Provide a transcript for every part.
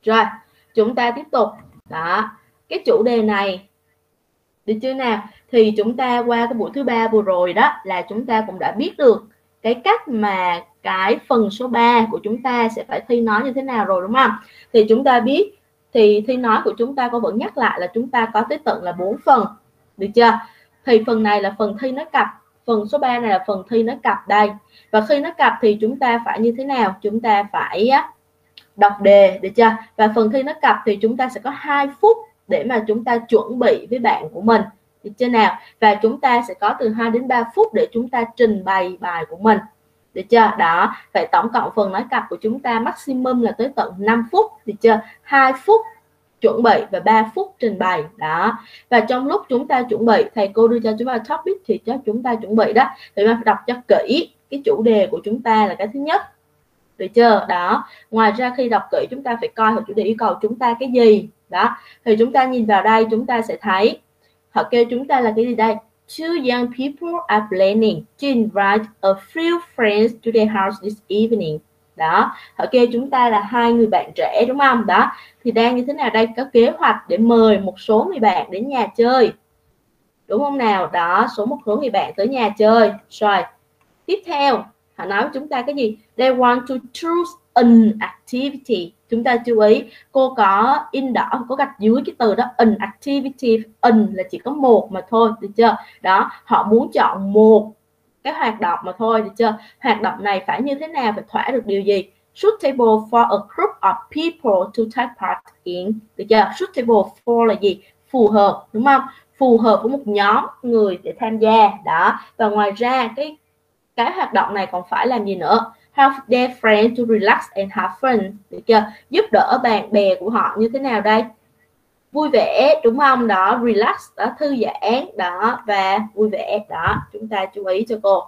Rồi, chúng ta tiếp tục. Đó, cái chủ đề này được chưa nào? Thì chúng ta qua cái buổi thứ 3 vừa rồi đó là chúng ta cũng đã biết được cái cách mà cái phần số 3 của chúng ta sẽ phải thi nói như thế nào rồi, đúng không? Thì chúng ta biết thì thi nói của chúng ta, cô vẫn nhắc lại là chúng ta có tới tận là 4 phần, được chưa? Thì phần này là phần thi nói cặp, phần số 3 này là phần thi nói cặp đây. Và khi nói cặp thì chúng ta phải như thế nào? Chúng ta phải đọc đề, được chưa? Và phần thi nói cặp thì chúng ta sẽ có 2 phút để mà chúng ta chuẩn bị với bạn của mình, được chưa nào? Và chúng ta sẽ có từ 2 đến 3 phút để chúng ta trình bày bài của mình, được chưa? Đó, vậy tổng cộng phần nói cặp của chúng ta maximum là tới tận 5 phút, được chưa? 2 phút chuẩn bị và 3 phút trình bày. Đó, và trong lúc chúng ta chuẩn bị, thầy cô đưa cho chúng ta topic thì cho chúng ta chuẩn bị đó, thì phải đọc cho kỹ cái chủ đề của chúng ta là cái thứ nhất, được chưa? Đó, ngoài ra khi đọc kỹ chúng ta phải coi họ chủ đề yêu cầu chúng ta cái gì. Đó, thì chúng ta nhìn vào đây chúng ta sẽ thấy họ kêu chúng ta là cái gì đây? Two young people are planning to invite a few friends to their house this evening. Đó, họ kêu chúng ta là 2 người bạn trẻ, đúng không? Đó, thì đang như thế nào đây? Có kế hoạch để mời một số người bạn đến nhà chơi, đúng không nào? Đó, một số người bạn tới nhà chơi. Rồi, tiếp theo họ nói với chúng ta cái gì? They want to choose an activity. Chúng ta chú ý, cô có in đỏ, có gạch dưới cái từ đó an activity. An là chỉ có một mà thôi, được chưa? Đó, họ muốn chọn một cái hoạt động mà thôi, được chưa? Hoạt động này phải như thế nào, phải thỏa được điều gì? Suitable for a group of people to take part in, được chưa? Suitable for là gì? Phù hợp, đúng không? Phù hợp với một nhóm người để tham gia. Đó, và ngoài ra cái hoạt động này còn phải làm gì nữa? Help their friends to relax and have fun, được chưa? Giúp đỡ bạn bè của họ như thế nào đây? Vui vẻ, đúng không? Đó, relax, đó, thư giãn, đó, và vui vẻ. Đó, chúng ta chú ý cho cô.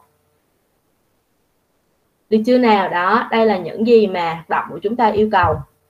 Được chưa nào? Đó, đây là những gì mà hoạt động của chúng ta yêu cầu.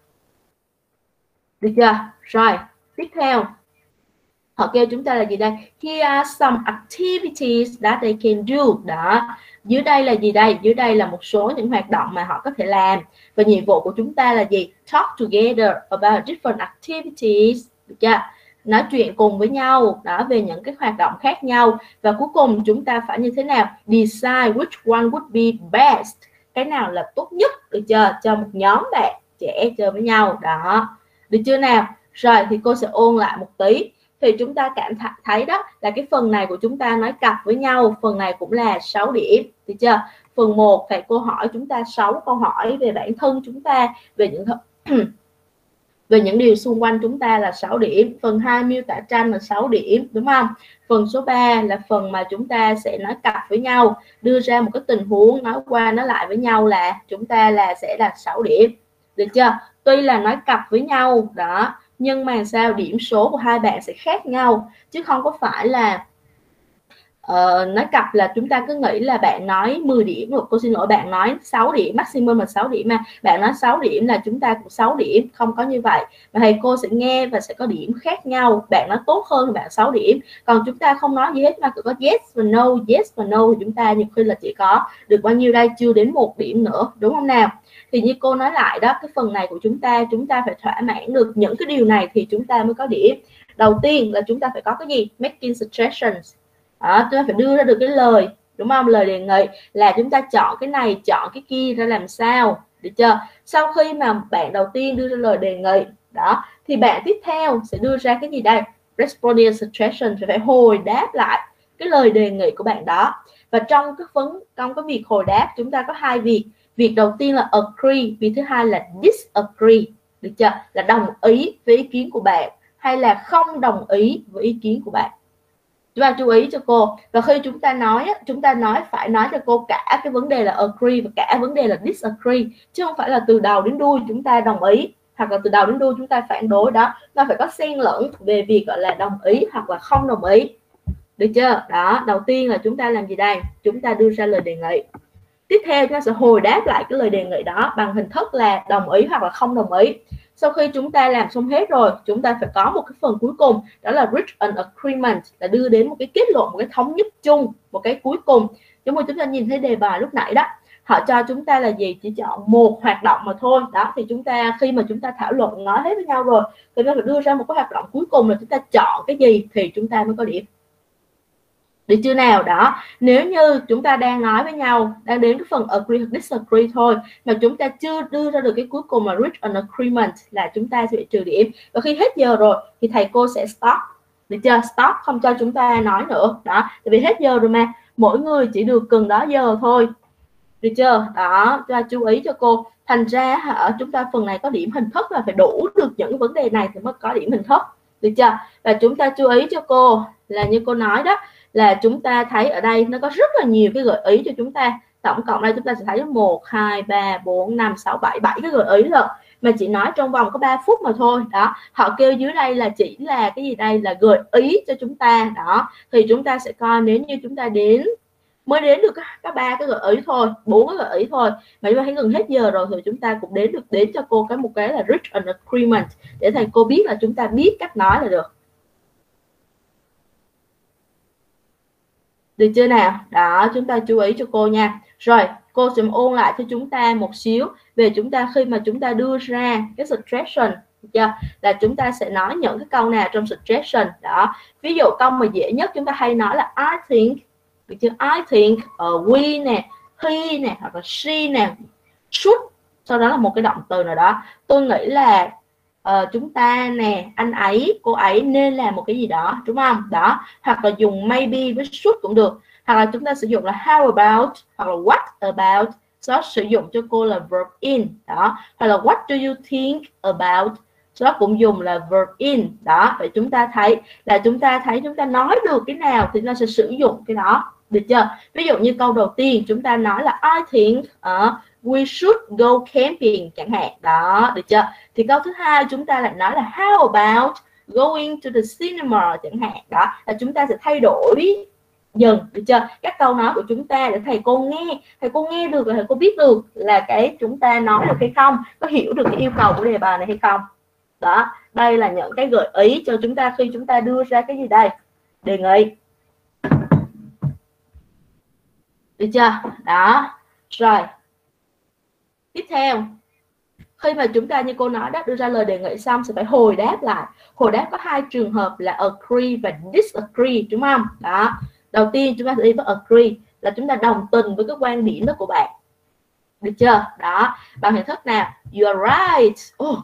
Được chưa? Rồi, tiếp theo họ kêu chúng ta là gì đây? Here are some activities that they can do. Đó, dưới đây là gì đây? Dưới đây là một số những hoạt động mà họ có thể làm. Và nhiệm vụ của chúng ta là gì? Talk together about different activities. Được chưa? Nói chuyện cùng với nhau đó về những cái hoạt động khác nhau. Và cuối cùng chúng ta phải như thế nào? Decide which one would be best. Cái nào là tốt nhất, được chưa? Cho một nhóm bạn trẻ chơi với nhau. Đó, được chưa nào? Rồi thì cô sẽ ôn lại một tí. Thì chúng ta cảm thấy đó là cái phần này của chúng ta nói cặp với nhau, phần này cũng là 6 điểm, được chưa? Phần 1 thầy cô hỏi chúng ta 6 câu hỏi về bản thân chúng ta, về những về những điều xung quanh chúng ta là 6 điểm. Phần 2 miêu tả tranh là 6 điểm, đúng không? Phần số 3 là phần mà chúng ta sẽ nói cặp với nhau, đưa ra một cái tình huống nói qua nói lại với nhau là chúng ta sẽ là 6 điểm, được chưa? Tuy là nói cặp với nhau đó, nhưng mà sao điểm số của hai bạn sẽ khác nhau, chứ không có phải là nói cặp là chúng ta cứ nghĩ là bạn nói 10 điểm, cô xin lỗi, bạn nói 6 điểm, maximum là 6 điểm, mà bạn nói 6 điểm là chúng ta cũng 6 điểm, không có như vậy. Mà thầy cô sẽ nghe và sẽ có điểm khác nhau, bạn nói tốt hơn thì bạn 6 điểm, còn chúng ta không nói gì hết mà cứ có yes và no thì chúng ta nhiều khi là chỉ có được bao nhiêu đây, chưa đến 1 điểm nữa, đúng không nào? Thì như cô nói lại đó, cái phần này của chúng ta phải thỏa mãn được những cái điều này thì chúng ta mới có điểm. Đầu tiên là chúng ta phải có cái gì? Making suggestions. Đó, chúng ta phải đưa ra được cái lời, đúng không? Lời đề nghị là chúng ta chọn cái này, chọn cái kia ra làm sao, được chưa? Sau khi mà bạn đầu tiên đưa ra lời đề nghị đó, thì bạn tiếp theo sẽ đưa ra cái gì đây? Responding suggestion, phải hồi đáp lại cái lời đề nghị của bạn đó. Và trong cái việc hồi đáp chúng ta có 2 việc. Việc đầu tiên là agree, việc thứ hai là disagree, được chưa? Là đồng ý với ý kiến của bạn hay là không đồng ý với ý kiến của bạn. Chúng ta chú ý cho cô. Và khi chúng ta nói phải nói cho cô cả cái vấn đề là agree và cả vấn đề là disagree, chứ không phải là từ đầu đến đuôi chúng ta đồng ý hoặc là từ đầu đến đuôi chúng ta phản đối. Đó, nó phải có xen lẫn về việc gọi là đồng ý hoặc là không đồng ý, được chưa? Đó, đầu tiên là chúng ta làm gì đây? Chúng ta đưa ra lời đề nghị. Tiếp theo chúng ta sẽ hồi đáp lại cái lời đề nghị đó bằng hình thức là đồng ý hoặc là không đồng ý. Sau khi chúng ta làm xong hết rồi, chúng ta phải có một cái phần cuối cùng, đó là reach an agreement, là đưa đến một cái kết luận, một cái thống nhất chung, một cái cuối cùng. Giống như chúng ta nhìn thấy đề bài lúc nãy đó, họ cho chúng ta là gì, chỉ chọn một hoạt động mà thôi. Đó, thì chúng ta khi mà chúng ta thảo luận nói hết với nhau rồi thì nó phải đưa ra một cái hoạt động cuối cùng là chúng ta chọn cái gì thì chúng ta mới có điểm. Được chưa nào? Đó, nếu như chúng ta đang nói với nhau, đang đến cái phần agree hoặc disagree thôi, mà chúng ta chưa đưa ra được cái cuối cùng là reach an agreement là chúng ta sẽ bị trừ điểm. Và khi hết giờ rồi thì thầy cô sẽ stop. Được chưa? Stop, không cho chúng ta nói nữa. Đó, tại vì hết giờ rồi mà, mỗi người chỉ được cần đó giờ thôi. Được chưa? Đó, cho chú ý cho cô. Thành ra ở chúng ta phần này có điểm hình thức là phải đủ được những vấn đề này thì mới có điểm hình thức. Được chưa? Và chúng ta chú ý cho cô là như cô nói đó, là chúng ta thấy ở đây nó có rất là nhiều cái gợi ý cho chúng ta. Tổng cộng đây chúng ta sẽ thấy 1, 2, 3, 4, 5, 6, 7 cái gợi ý rồi. Mà chỉ nói trong vòng có 3 phút mà thôi. Đó, họ kêu dưới đây là chỉ là cái gì đây, là gợi ý cho chúng ta. Đó, thì chúng ta sẽ coi nếu như chúng ta mới đến được các 3 cái gợi ý thôi, 4 cái gợi ý thôi, mà chúng ta thấy gần hết giờ rồi thì chúng ta cũng đến cho cô một cái là reach an agreement để thầy cô biết là chúng ta biết cách nói là được. Được chưa nào? Đó, chúng ta chú ý cho cô nha. Rồi, cô sẽ ôn lại cho chúng ta một xíu về chúng ta khi mà chúng ta đưa ra cái suggestion, được chưa? Là chúng ta sẽ nói những cái câu nào trong suggestion. Đó, ví dụ câu mà dễ nhất chúng ta hay nói là I think, được chưa? I think, we nè, he nè, hoặc là she nè, should, sau đó là một cái động từ nào đó. Tôi nghĩ là chúng ta nè, anh ấy, cô ấy nên làm một cái gì đó, đúng không? Đó, hoặc là dùng maybe với should cũng được, hoặc là chúng ta sử dụng là how about hoặc là what about, sau đó sử dụng cho cô là verb in. Đó, hoặc là what do you think about, sau đó cũng dùng là verb in. Đó, vậy chúng ta thấy chúng ta nói được cái nào thì chúng ta sẽ sử dụng cái đó. Được chưa? Ví dụ như câu đầu tiên chúng ta nói là I think we should go camping chẳng hạn. Đó, được chưa? Thì câu thứ hai chúng ta lại nói là how about going to the cinema chẳng hạn. Đó, là chúng ta sẽ thay đổi dần, được chưa? Các câu nói của chúng ta để thầy cô nghe được, là thầy cô biết được là cái chúng ta nói được hay không, có hiểu được cái yêu cầu của đề bài này hay không. Đó, đây là những cái gợi ý cho chúng ta khi chúng ta đưa ra cái gì đây, đề nghị. Được chưa? Đó, rồi tiếp theo, khi mà chúng ta như cô nói đó, đưa ra lời đề nghị xong sẽ phải hồi đáp lại. Hồi đáp có 2 trường hợp là agree và disagree, đúng không? Đó, đầu tiên chúng ta sẽ đi với agree, là chúng ta đồng tình với cái quan điểm đó của bạn. Được chưa? Đó, bằng hình thức nào? You are right.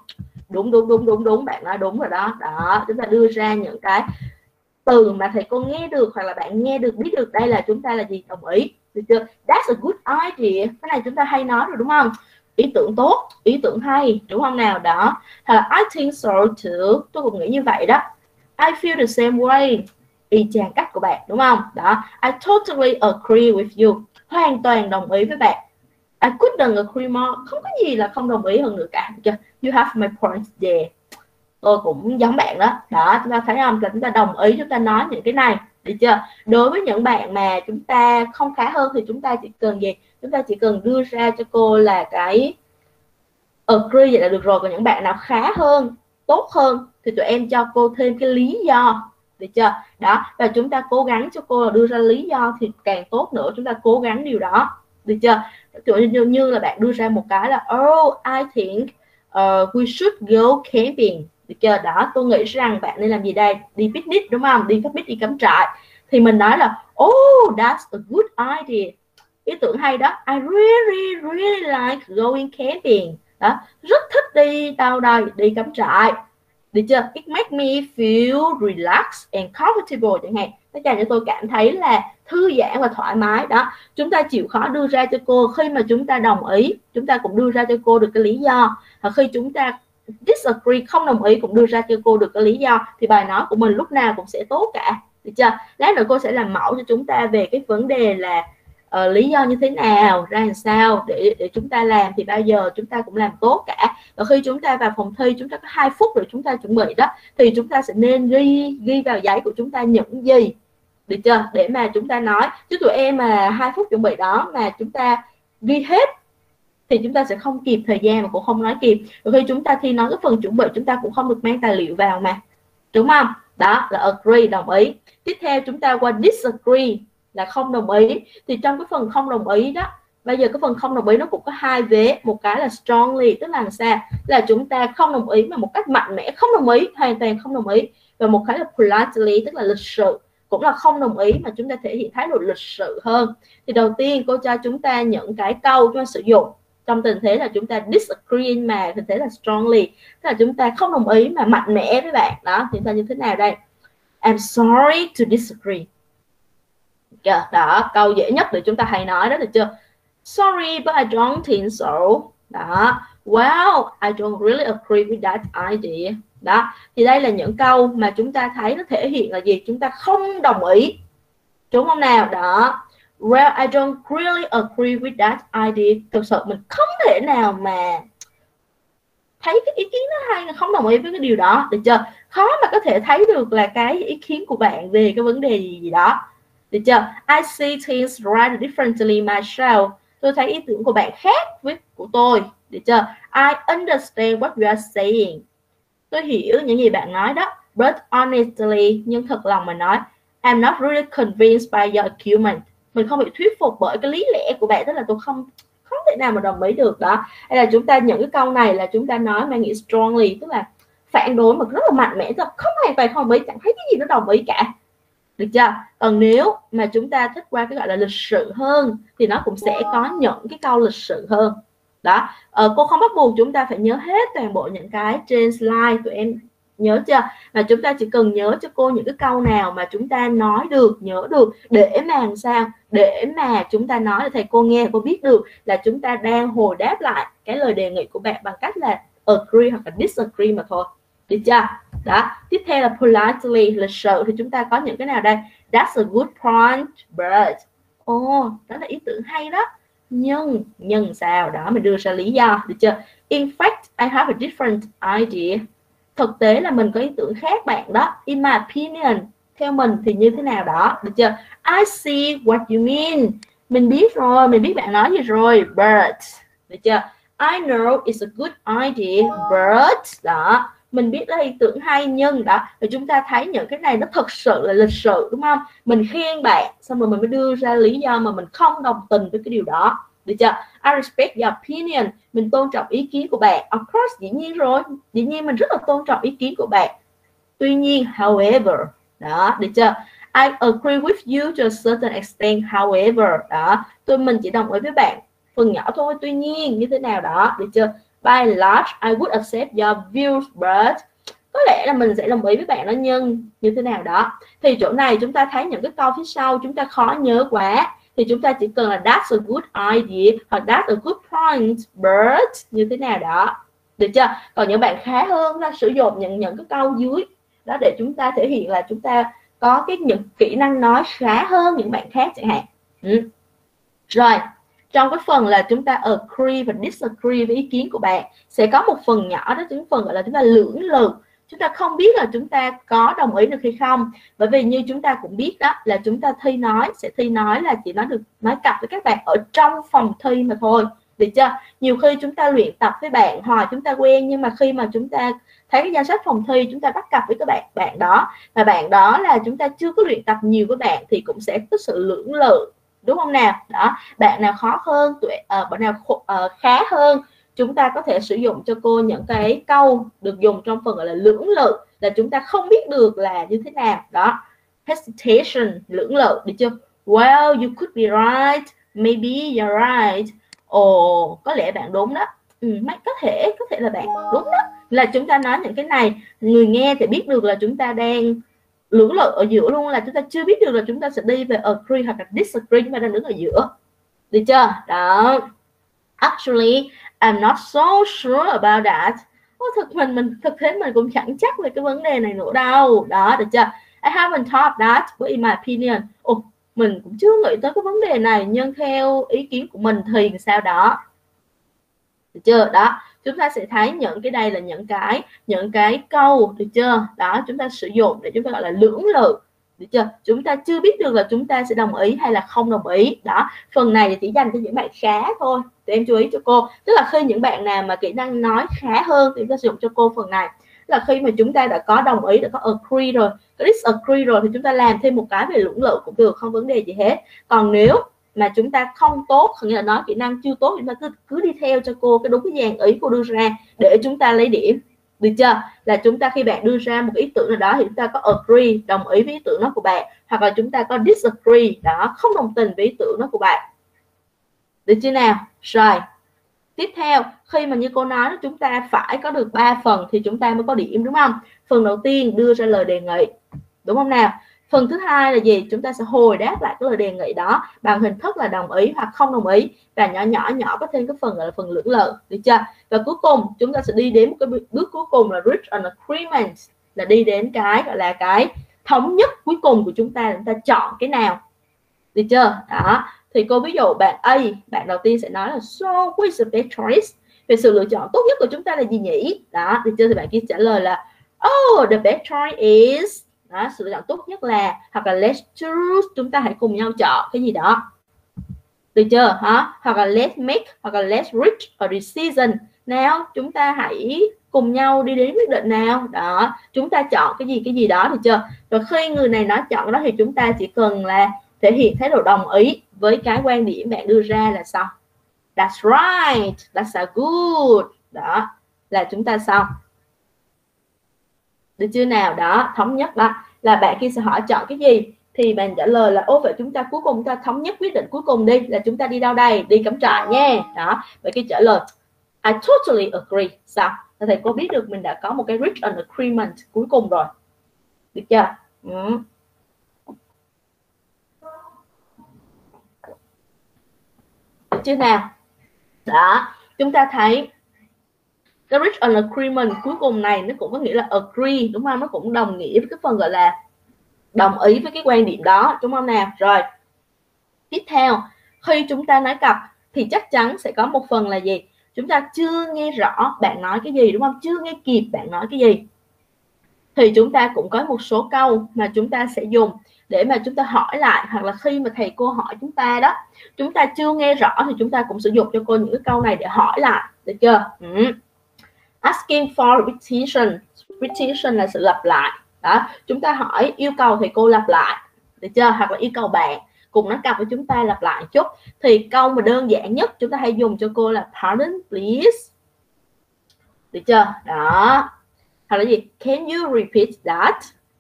Đúng, bạn nói đúng rồi đó. Đó, chúng ta đưa ra những cái từ mà thầy cô nghe được hoặc là bạn nghe được, biết được, đây là chúng ta là gì? Đồng ý. Được chưa? That's a good idea. Cái này chúng ta hay nói rồi đúng không? Ý tưởng tốt, ý tưởng hay, đúng không nào? Đó, hoặc là I think so too, tôi cũng nghĩ như vậy đó. I feel the same way, y chang cách của bạn, đúng không? Đó, I totally agree with you, hoàn toàn đồng ý với bạn. I couldn't agree more, không có gì là không đồng ý hơn nữa cả. You have my point there, tôi cũng giống bạn đó. Đó, chúng ta thấy không, là chúng ta đồng ý, chúng ta nói những cái này. Được chưa? Đối với những bạn mà chúng ta không khá hơn thì chúng ta chỉ cần gì? Chúng ta chỉ cần đưa ra cho cô là cái agree vậy là được rồi. Còn những bạn nào khá hơn, tốt hơn thì tụi em cho cô thêm cái lý do. Được chưa? Đó, và chúng ta cố gắng cho cô là đưa ra lý do thì càng tốt nữa, chúng ta cố gắng điều đó. Được chưa? Như là bạn đưa ra một cái là oh, I think we should go camping. Được chưa? Đó, tôi nghĩ rằng bạn nên làm gì đây? Đi picnic, đúng không? Đi picnic, đi cắm trại. Thì mình nói là oh, that's a good idea, ý tưởng hay đó. I really like going camping. Đó, rất thích đi đâu đây? Đi cắm trại. Được chưa? It makes me feel relaxed and comfortable chẳng hạn. Nó làm cho tôi cảm thấy là thư giãn và thoải mái. Đó, chúng ta chịu khó đưa ra cho cô. Khi mà chúng ta đồng ý, chúng ta cũng đưa ra cho cô được cái lý do. Và khi chúng ta disagree, không đồng ý, cũng đưa ra cho cô được cái lý do, thì bài nói của mình lúc nào cũng sẽ tốt cả. Được chưa? Lát nữa cô sẽ làm mẫu cho chúng ta về cái vấn đề là lý do như thế nào, ra làm sao để chúng ta làm thì bao giờ chúng ta cũng làm tốt cả. Và khi chúng ta vào phòng thi, chúng ta có 2 phút để chúng ta chuẩn bị đó, thì chúng ta sẽ nên ghi vào giấy của chúng ta những gì, được chưa, để mà chúng ta nói. Chứ tụi em mà 2 phút chuẩn bị đó mà chúng ta ghi hết thì chúng ta sẽ không kịp thời gian mà cũng không nói kịp. Và khi chúng ta thi nói cái phần chuẩn bị, chúng ta cũng không được mang tài liệu vào mà, đúng không? Đó là agree, đồng ý. Tiếp theo chúng ta qua disagree, là không đồng ý. Thì trong cái phần không đồng ý đó Bây giờ cái phần không đồng ý nó cũng có hai vế, một cái là strongly tức là sao, là chúng ta không đồng ý mà một cách mạnh mẽ, không đồng ý, hoàn toàn không đồng ý, và một cái là politely tức là lịch sự, cũng là không đồng ý mà chúng ta thể hiện thái độ lịch sự hơn. Thì đầu tiên cô cho chúng ta những cái câu chúng ta sử dụng trong tình thế là chúng ta disagree mà tình thế là strongly, tức là chúng ta không đồng ý mà mạnh mẽ với bạn đó, thì chúng ta như thế nào đây? I'm sorry to disagree. Đó, câu dễ nhất để chúng ta hay nói đó, được chưa? Sorry but I don't think so. Đó. Well, I don't really agree with that idea. Đó. Thì đây là những câu mà chúng ta thấy nó thể hiện là gì? Chúng ta không đồng ý. Đúng không nào? Đó. Well, I don't really agree with that idea. Thực sự mình không thể nào mà thấy cái ý kiến nó hay, không đồng ý với cái điều đó, được chưa? Khó mà có thể thấy được là cái ý kiến của bạn về cái vấn đề gì đó, được chưa? I see things rather differently myself. Tôi thấy ý tưởng của bạn khác với của tôi, được chưa? I understand what you are saying. Tôi hiểu những gì bạn nói đó. But honestly, nhưng thật lòng mà nói, I'm not really convinced by your argument. Mình không bị thuyết phục bởi cái lý lẽ của bạn, tức là tôi không thể nào mà đồng ý được đó. Hay là chúng ta những cái câu này là chúng ta nói mang nghĩa strongly, tức là phản đối mà rất là mạnh mẽ, không hoàn toàn không đồng ý, chẳng thấy cái gì nó đồng ý cả, được chưa? Còn nếu mà chúng ta thích qua cái gọi là lịch sự hơn thì nó cũng sẽ có những cái câu lịch sự hơn đó. Cô không bắt buộc chúng ta phải nhớ hết toàn bộ những cái trên slide, tụi em nhớ chưa? Mà chúng ta chỉ cần nhớ cho cô những cái câu nào mà chúng ta nói được, nhớ được, để mà làm sao, để mà chúng ta nói là thầy cô nghe, cô biết được là chúng ta đang hồi đáp lại cái lời đề nghị của bạn bằng cách là agree hoặc là disagree mà thôi, được chưa? Đó. Tiếp theo là politely, lịch sự, thì chúng ta có những cái nào đây? That's a good point, but đó là ý tưởng hay đó, nhưng sao đó, mình đưa ra lý do, được chưa? In fact, I have a different idea. Thực tế là mình có ý tưởng khác bạn đó. In my opinion, theo mình thì như thế nào đó, được chưa? I see what you mean. Mình biết rồi, mình biết bạn nói gì rồi. But, được chưa? I know it's a good idea, but đó, mình biết đó ý tưởng hay, nhưng đó, thì chúng ta thấy những cái này nó thật sự là lịch sự, đúng không? Mình khen bạn, xong rồi mình mới đưa ra lý do mà mình không đồng tình với cái điều đó, được chưa? I respect your opinion. Mình tôn trọng ý kiến của bạn. Of course, dĩ nhiên rồi. Dĩ nhiên mình rất là tôn trọng ý kiến của bạn. Tuy nhiên, however, đó, được chưa? I agree with you to a certain extent, however, đó, mình chỉ đồng ý với bạn phần nhỏ thôi, tuy nhiên như thế nào đó, được chưa? By large, I would accept your views, but có lẽ là mình sẽ đồng ý với bạn đó, nhưng như thế nào đó. Thì chỗ này chúng ta thấy những cái câu phía sau chúng ta khó nhớ quá, thì chúng ta chỉ cần là that's a good idea hoặc that's a good point, but như thế nào đó, được chưa? Còn những bạn khá hơn là sử dụng những cái câu dưới đó để chúng ta thể hiện là chúng ta có những kỹ năng nói khá hơn những bạn khác chẳng hạn. Rồi, trong cái phần là chúng ta agree và disagree với ý kiến của bạn, sẽ có một phần nhỏ đó, chúng phần gọi là chúng ta lưỡng lự. Chúng ta không biết là chúng ta có đồng ý được hay không, bởi vì như chúng ta cũng biết đó, là chúng ta sẽ thi nói là chỉ được nói cặp với các bạn ở trong phòng thi mà thôi, được chưa? Nhiều khi chúng ta luyện tập với bạn hoặc chúng ta quen, nhưng mà khi mà chúng ta thấy cái danh sách phòng thi, chúng ta bắt cặp với các bạn đó, và bạn đó là chúng ta chưa có luyện tập nhiều với bạn, thì cũng sẽ có sự lưỡng lự, đúng không nào? Đó, bạn nào khó hơn, bạn nào khá hơn, chúng ta có thể sử dụng cho cô những cái câu được dùng trong phần gọi là lưỡng lự, là chúng ta không biết được là như thế nào đó. Hesitation, lưỡng lự, được chưa? Well, you could be right, maybe you're right. Có lẽ bạn đúng đó. Có thể là bạn đúng đó. Là chúng ta nói những cái này, người nghe thì biết được là chúng ta đang lưỡng lự ở giữa luôn, là chúng ta chưa biết được là chúng ta sẽ đi về agree hoặc là disagree, chúng ta đang đứng ở giữa, được chưa? Đó. Actually, I'm not so sure about that. Thực tế mình cũng chẳng chắc về cái vấn đề này nữa đâu. Đó, được chưa? I haven't thought that, but in my opinion, mình cũng chưa nghĩ tới cái vấn đề này, nhưng theo ý kiến của mình thì sao đó. Được chưa? Đó, chúng ta sẽ thấy những cái đây là những cái câu, được chưa? Đó, chúng ta sử dụng để chúng ta gọi là lưỡng lự, được chưa? Chúng ta chưa biết được là chúng ta sẽ đồng ý hay là không đồng ý. Đó, phần này chỉ dành cho những bạn khá thôi. Tụi em chú ý cho cô, tức là khi những bạn nào mà kỹ năng nói khá hơn thì chúng ta sử dụng cho cô phần này. Là khi mà chúng ta đã có đồng ý, đã có agree rồi, có disagree rồi, thì chúng ta làm thêm một cái về lưỡng lự cũng được, không vấn đề gì hết. Còn nếu mà chúng ta không tốt, nghĩa là nói kỹ năng chưa tốt, chúng ta cứ đi theo cho cô cái đúng cái dàn ý cô đưa ra để chúng ta lấy điểm, được chưa? Là chúng ta khi bạn đưa ra một ý tưởng nào đó thì chúng ta có agree, đồng ý với ý tưởng đó của bạn, hoặc là chúng ta có disagree, đó, không đồng tình với ý tưởng đó của bạn, được chưa nào? Rồi tiếp theo, khi mà như cô nói chúng ta phải có được 3 phần thì chúng ta mới có điểm, đúng không? Phần đầu tiên đưa ra lời đề nghị, đúng không nào? Phần thứ hai là gì? Chúng ta sẽ hồi đáp lại cái lời đề nghị đó bằng hình thức là đồng ý hoặc không đồng ý, và nhỏ có thêm cái phần gọi là phần lưỡng lự, được chưa? Và cuối cùng chúng ta sẽ đi đến một cái bước cuối cùng là reach an agreement, là đi đến cái gọi là cái thống nhất cuối cùng của chúng ta chọn cái nào, được chưa? Đó, thì cô ví dụ bạn A, bạn đầu tiên sẽ nói là so which is the best choice, về sự lựa chọn tốt nhất của chúng ta là gì nhỉ? Đó, được chưa? Thì bạn kia trả lời là oh, the best choice is, đó, sự lựa chọn tốt nhất là, hoặc là let's choose, chúng ta hãy cùng nhau chọn cái gì đó, được chưa? Hả? Hoặc là let's make, hoặc là let's reach a decision, nào chúng ta hãy cùng nhau đi đến quyết định nào, đó, chúng ta chọn cái gì đó, được chưa? Rồi khi người này nói chọn đó thì chúng ta chỉ cần là thể hiện thái độ đồng ý với cái quan điểm bạn đưa ra là xong. That's right, that's a good, đó là chúng ta xong, được chưa nào? Đó, thống nhất đó, là bạn kia sẽ hỏi chọn cái gì thì bạn trả lời là ô vậy chúng ta cuối cùng chúng ta thống nhất quyết định cuối cùng đi, là chúng ta đi đâu đây? Đi cắm trại nha. Đó, bạn kia trả lời I totally agree. Sao? Thầy cô biết được mình đã có một cái reach an agreement cuối cùng rồi, được chưa? Được chưa nào? Đó, chúng ta thấy cái reach an agreement cuối cùng này nó cũng có nghĩa là agree, đúng không? Nó cũng đồng nghĩa với cái phần gọi là đồng ý với cái quan điểm đó, đúng không nào? Rồi tiếp theo, khi chúng ta nói cặp thì chắc chắn sẽ có một phần là gì? Chúng ta chưa nghe rõ bạn nói cái gì, đúng không? Chưa nghe kịp bạn nói cái gì, thì chúng ta cũng có một số câu mà chúng ta sẽ dùng để mà chúng ta hỏi lại, hoặc là khi mà thầy cô hỏi chúng ta đó, chúng ta chưa nghe rõ thì chúng ta cũng sử dụng cho cô những cái câu này để hỏi lại, được chưa? Asking for repetition, repetition là sự lặp lại đó, chúng ta hỏi yêu cầu thầy cô lặp lại, được chưa? Hoặc là yêu cầu bạn cùng nói cặp với chúng ta lặp lại chút, thì câu mà đơn giản nhất chúng ta hay dùng cho cô là pardon please, được chưa? Đó, hoặc là gì? Can you repeat that?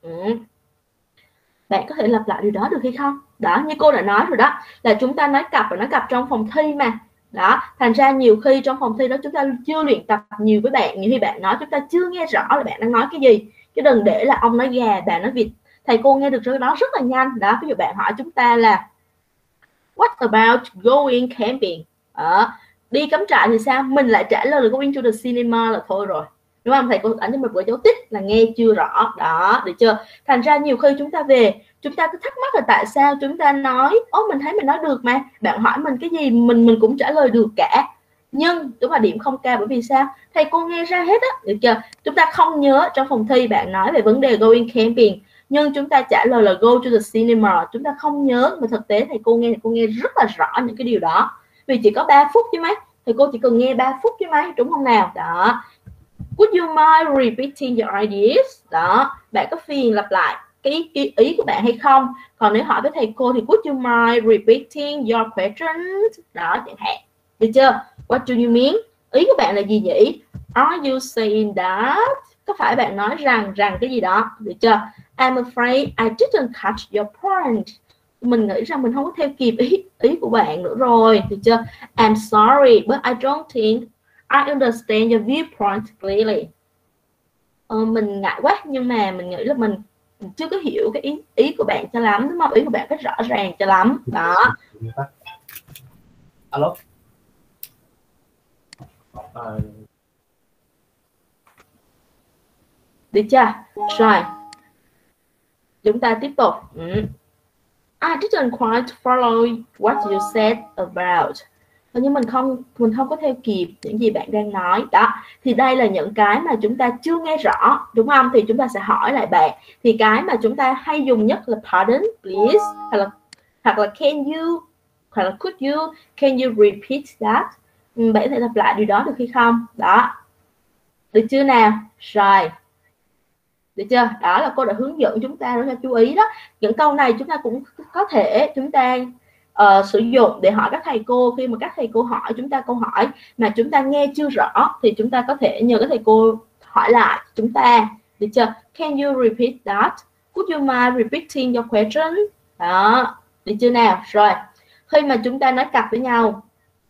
Bạn có thể lặp lại điều đó được hay không? Đó, như cô đã nói rồi đó, là chúng ta nói cặp và nói cặp trong phòng thi mà. Đó, thành ra nhiều khi trong phòng thi đó chúng ta chưa luyện tập nhiều với bạn, nhiều khi bạn nói chúng ta chưa nghe rõ là bạn đang nói cái gì, chứ đừng để là ông nói gà bạn nói vịt, thầy cô nghe được cái đó rất là nhanh. Đó, ví dụ bạn hỏi chúng ta là what about going camping? Đi cắm trại thì sao? Mình lại trả lời là going to the cinema là thôi rồi, đúng không? Thầy cô ảnh cho một cái dấu tích là nghe chưa rõ. Đó, được chưa? Thành ra nhiều khi chúng ta về chúng ta cứ thắc mắc là tại sao chúng ta nói mình thấy mình nói được mà, bạn hỏi mình cái gì mình cũng trả lời được cả, nhưng đúng là điểm không cao. Bởi vì sao? Thầy cô nghe ra hết á, được chưa? Chúng ta không nhớ trong phòng thi bạn nói về vấn đề going camping, nhưng chúng ta trả lời là go to the cinema, chúng ta không nhớ, mà thực tế thầy cô nghe rất là rõ những cái điều đó, vì chỉ có 3 phút chứ mấy, thầy cô chỉ cần nghe 3 phút chứ mấy, đúng không nào? Đó, would you mind repeating your ideas? Đó, bạn có phiền lặp lại cái ý của bạn hay không? Còn nếu hỏi với thầy cô thì would you mind repeating your questions? Đó, chẳng hạn, được chưa? What do you mean? Ý của bạn là gì nhỉ? Are you saying that? Có phải bạn nói rằng cái gì đó, được chưa? I'm afraid I didn't catch your point. Mình nghĩ rằng mình không có theo kịp ý của bạn nữa rồi, được chưa? I'm sorry, but I don't think I understand your viewpoint clearly. Mình ngại quá, nhưng mà mình nghĩ là mình chưa có hiểu cái ý của bạn cho lắm, đúng không? Ý của bạn rất rõ ràng cho lắm. Đó. Alo. Được chưa? Rồi. Chúng ta tiếp tục. I didn't quite follow what you said about. Nhưng mình không có theo kịp những gì bạn đang nói. Đó, thì đây là những cái mà chúng ta chưa nghe rõ, đúng không? Thì chúng ta sẽ hỏi lại bạn. Thì cái mà chúng ta hay dùng nhất là pardon, please, hoặc là can you, hoặc là could you, can you repeat that? Bạn có thể lặp lại điều đó được hay không? Đó, được chưa nào? Rồi, được chưa? Đó là cô đã hướng dẫn chúng ta, rất là chú ý đó. Những câu này chúng ta cũng có thể chúng ta sử dụng để hỏi các thầy cô. Khi mà các thầy cô hỏi chúng ta câu hỏi mà chúng ta nghe chưa rõ thì chúng ta có thể nhờ các thầy cô hỏi lại chúng ta, được chưa? Can you repeat that? Would you mind repeating your question? Đó, được chưa nào? Rồi, khi mà chúng ta nói cặp với nhau,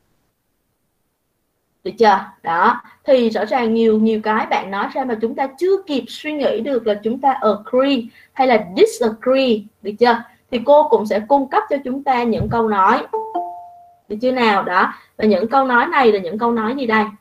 được chưa? Đó, thì rõ ràng nhiều cái bạn nói ra mà chúng ta chưa kịp suy nghĩ được là chúng ta agree hay là disagree, được chưa? Thì cô cũng sẽ cung cấp cho chúng ta những câu nói, được chưa nào? Đó, và những câu nói này là những câu nói gì đây?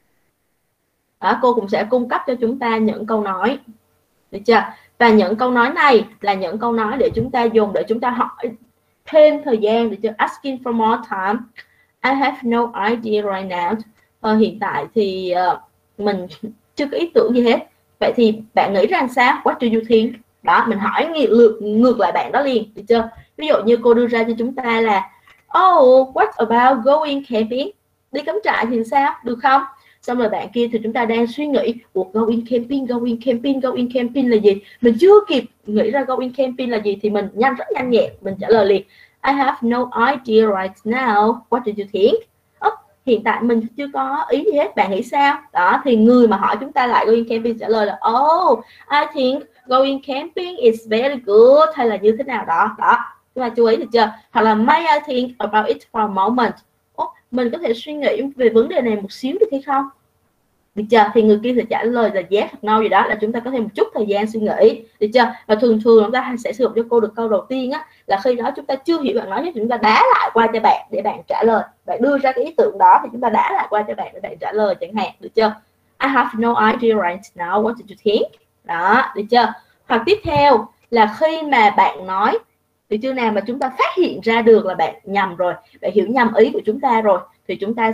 Đó, cô cũng sẽ cung cấp cho chúng ta những câu nói, được chưa? Và những câu nói này là những câu nói để chúng ta dùng để chúng ta hỏi thêm thời gian, được chưa? Asking for more time. I have no idea right now. Hiện tại thì mình chưa có ý tưởng gì hết. Vậy thì bạn nghĩ rằng sao? What do you think? Đó, mình hỏi ngược lại bạn đó liền, được chưa? Ví dụ như cô đưa ra cho chúng ta là oh, what about going camping? Đi cắm trại thì sao? Được không? Xong rồi bạn kia thì chúng ta đang suy nghĩ going camping là gì? Mình chưa kịp nghĩ ra going camping là gì thì mình rất nhanh nhẹn mình trả lời liền I have no idea right now. What do you think? Hiện tại mình chưa có ý gì hết, bạn nghĩ sao? Đó, thì người mà hỏi chúng ta lại going camping trả lời là oh, I think going camping is very good, hay là như thế nào đó. Đó, chúng ta chú ý được chưa? Hoặc là may I think about it for a moment. Mình có thể suy nghĩ về vấn đề này một xíu được hay không? Được chưa? Thì người kia sẽ trả lời là yes hoặc no gì đó, là chúng ta có thêm một chút thời gian suy nghĩ, được chưa? Và thường chúng ta sẽ sử dụng cho cô được câu đầu tiên á, là khi đó chúng ta chưa hiểu bạn nói thì chúng ta đá lại qua cho bạn để bạn trả lời. Bạn đưa ra cái ý tưởng đó thì chúng ta đá lại qua cho bạn để bạn trả lời chẳng hạn, được chưa? I have no idea right now, what do you think? Đó, được chưa? Hoặc tiếp theo là khi mà bạn nói, được chưa nào, mà chúng ta phát hiện ra được là bạn nhầm rồi, bạn hiểu nhầm ý của chúng ta rồi, thì chúng ta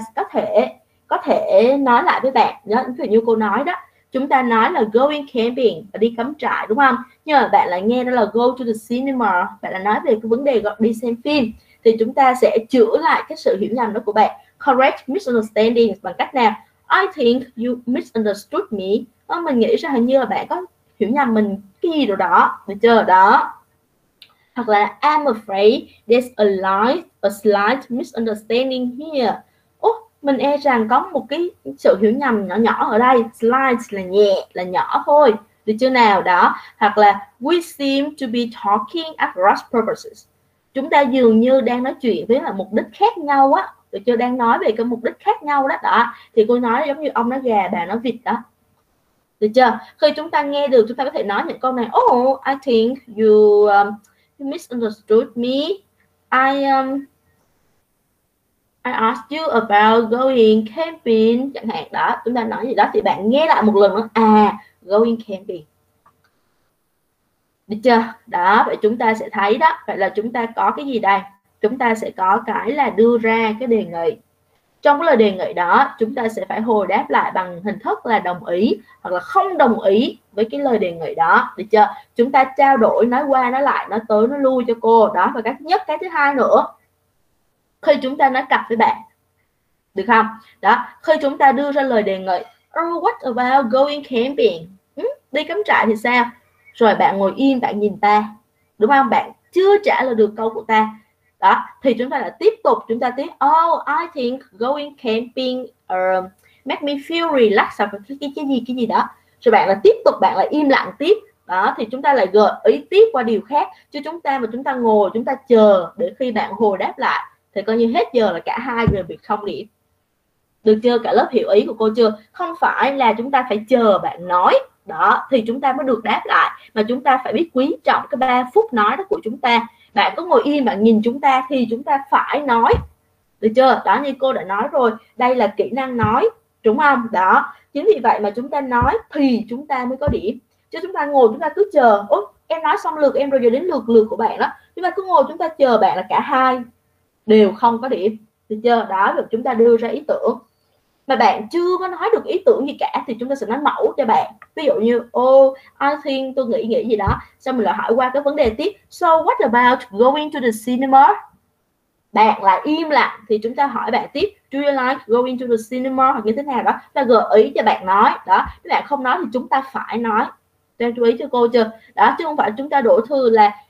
có thể nói lại với bạn. Ví dụ như cô nói đó, chúng ta nói là going camping và đi cắm trại, đúng không? Nhưng mà bạn lại nghe đó là go to the cinema, bạn là nói về cái vấn đề đi xem phim, thì chúng ta sẽ chữa lại cái sự hiểu nhầm đó của bạn. Correct misunderstanding bằng cách nào? I think you misunderstood me. Mình nghĩ rằng hình như là bạn có hiểu nhầm mình cái gì rồi đó, được chưa? Đó. Hoặc là I'm afraid there's a slight misunderstanding here. Mình e rằng có một cái sự hiểu nhầm nhỏ ở đây. Slight là nhẹ, là nhỏ thôi, được chưa nào? Đó. Hoặc là we seem to be talking at cross purposes. Chúng ta dường như đang nói chuyện với là mục đích khác nhau á, được chưa? Đang nói về cái mục đích khác nhau đó. Đó, thì cô nói giống như ông nói gà, bà nói vịt đó, được chưa? Khi chúng ta nghe được, chúng ta có thể nói những câu này. Oh, I think you misunderstood me. I asked you about going camping chẳng hạn. Đó, chúng ta nói gì đó thì bạn nghe lại một lần nữa, going camping, được chưa? Đó, vậy chúng ta sẽ thấy đó, vậy là chúng ta có cái gì đây? Chúng ta sẽ có cái là đưa ra cái đề nghị. Trong cái lời đề nghị đó, chúng ta sẽ phải hồi đáp lại bằng hình thức là đồng ý hoặc là không đồng ý với cái lời đề nghị đó, được chưa? Chúng ta trao đổi, nói qua nói lại, nói tới nói lui cho cô. Đó, và cái thứ nhất. Cái thứ hai nữa, khi chúng ta nói cặp với bạn, được không? Đó, khi chúng ta đưa ra lời đề nghị, oh, what about going camping? Đi cắm trại thì sao? Rồi bạn ngồi im, bạn nhìn ta, đúng không? Bạn chưa trả lời được câu của ta. Đó, thì chúng ta lại tiếp tục, chúng ta tiếp, oh, I think going camping make me feel relaxed, cái gì đó. Rồi bạn lại tiếp tục, bạn lại im lặng tiếp. Đó, thì chúng ta lại gợi ý tiếp qua điều khác. Chứ chúng ta mà chúng ta ngồi, chúng ta chờ để khi bạn hồi đáp lại thì coi như hết giờ là cả hai người bị không điểm. Được chưa? Cả lớp hiểu ý của cô chưa? Không phải là chúng ta phải chờ bạn nói đó thì chúng ta mới được đáp lại, mà chúng ta phải biết quý trọng cái 3 phút nói đó của chúng ta. Bạn có ngồi im, bạn nhìn chúng ta thì chúng ta phải nói, được chưa? Đó, như cô đã nói rồi, đây là kỹ năng nói, đúng không? Đó, chính vì vậy mà chúng ta nói thì chúng ta mới có điểm, chứ chúng ta ngồi chúng ta cứ chờ, ôi em nói xong lượt em rồi, giờ đến lượt của bạn đó, chúng ta cứ ngồi chúng ta chờ bạn là cả hai đều không có điểm, được chưa? Đó, rồi chúng ta đưa ra ý tưởng mà bạn chưa có nói được ý tưởng gì cả thì chúng ta sẽ nói mẫu cho bạn. Ví dụ như oh, I think, tôi nghĩ gì đó, xong mình lại hỏi qua cái vấn đề tiếp, so what about going to the cinema? Bạn lại im lặng thì chúng ta hỏi bạn tiếp, do you like going to the cinema, hoặc như thế nào đó, ta gợi ý cho bạn nói. Đó, các bạn không nói thì chúng ta phải nói. Em chú ý cho cô chưa? Đó, chứ không phải chúng ta đổ thừa là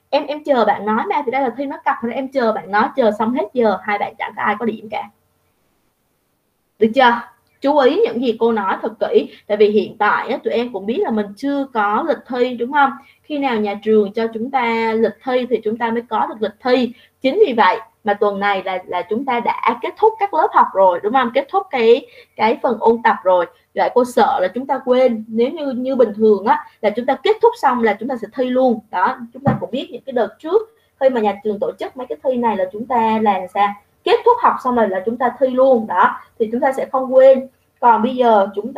em chờ bạn nói mà, thì đây là thi nó cặp rồi, em chờ bạn nói, chờ xong hết giờ hai bạn chẳng có ai có điểm cả. Được chưa? Chú ý những gì cô nói thật kỹ, tại vì hiện tại á, tụi em cũng biết là mình chưa có lịch thi đúng không? Khi nào nhà trường cho chúng ta lịch thi thì chúng ta mới có được lịch thi. Chính vì vậy mà tuần này là chúng ta đã kết thúc các lớp học rồi đúng không? Kết thúc cái phần ôn tập rồi. Vậy cô sợ là chúng ta quên, nếu như bình thường á là chúng ta kết thúc xong là chúng ta sẽ thi luôn. Đó, chúng ta cũng biết những cái đợt trước khi mà nhà trường tổ chức mấy cái thi này là chúng ta làm sao? Kết thúc học xong rồi là chúng ta thi luôn đó, thì chúng ta sẽ không quên. Còn bây giờ chúng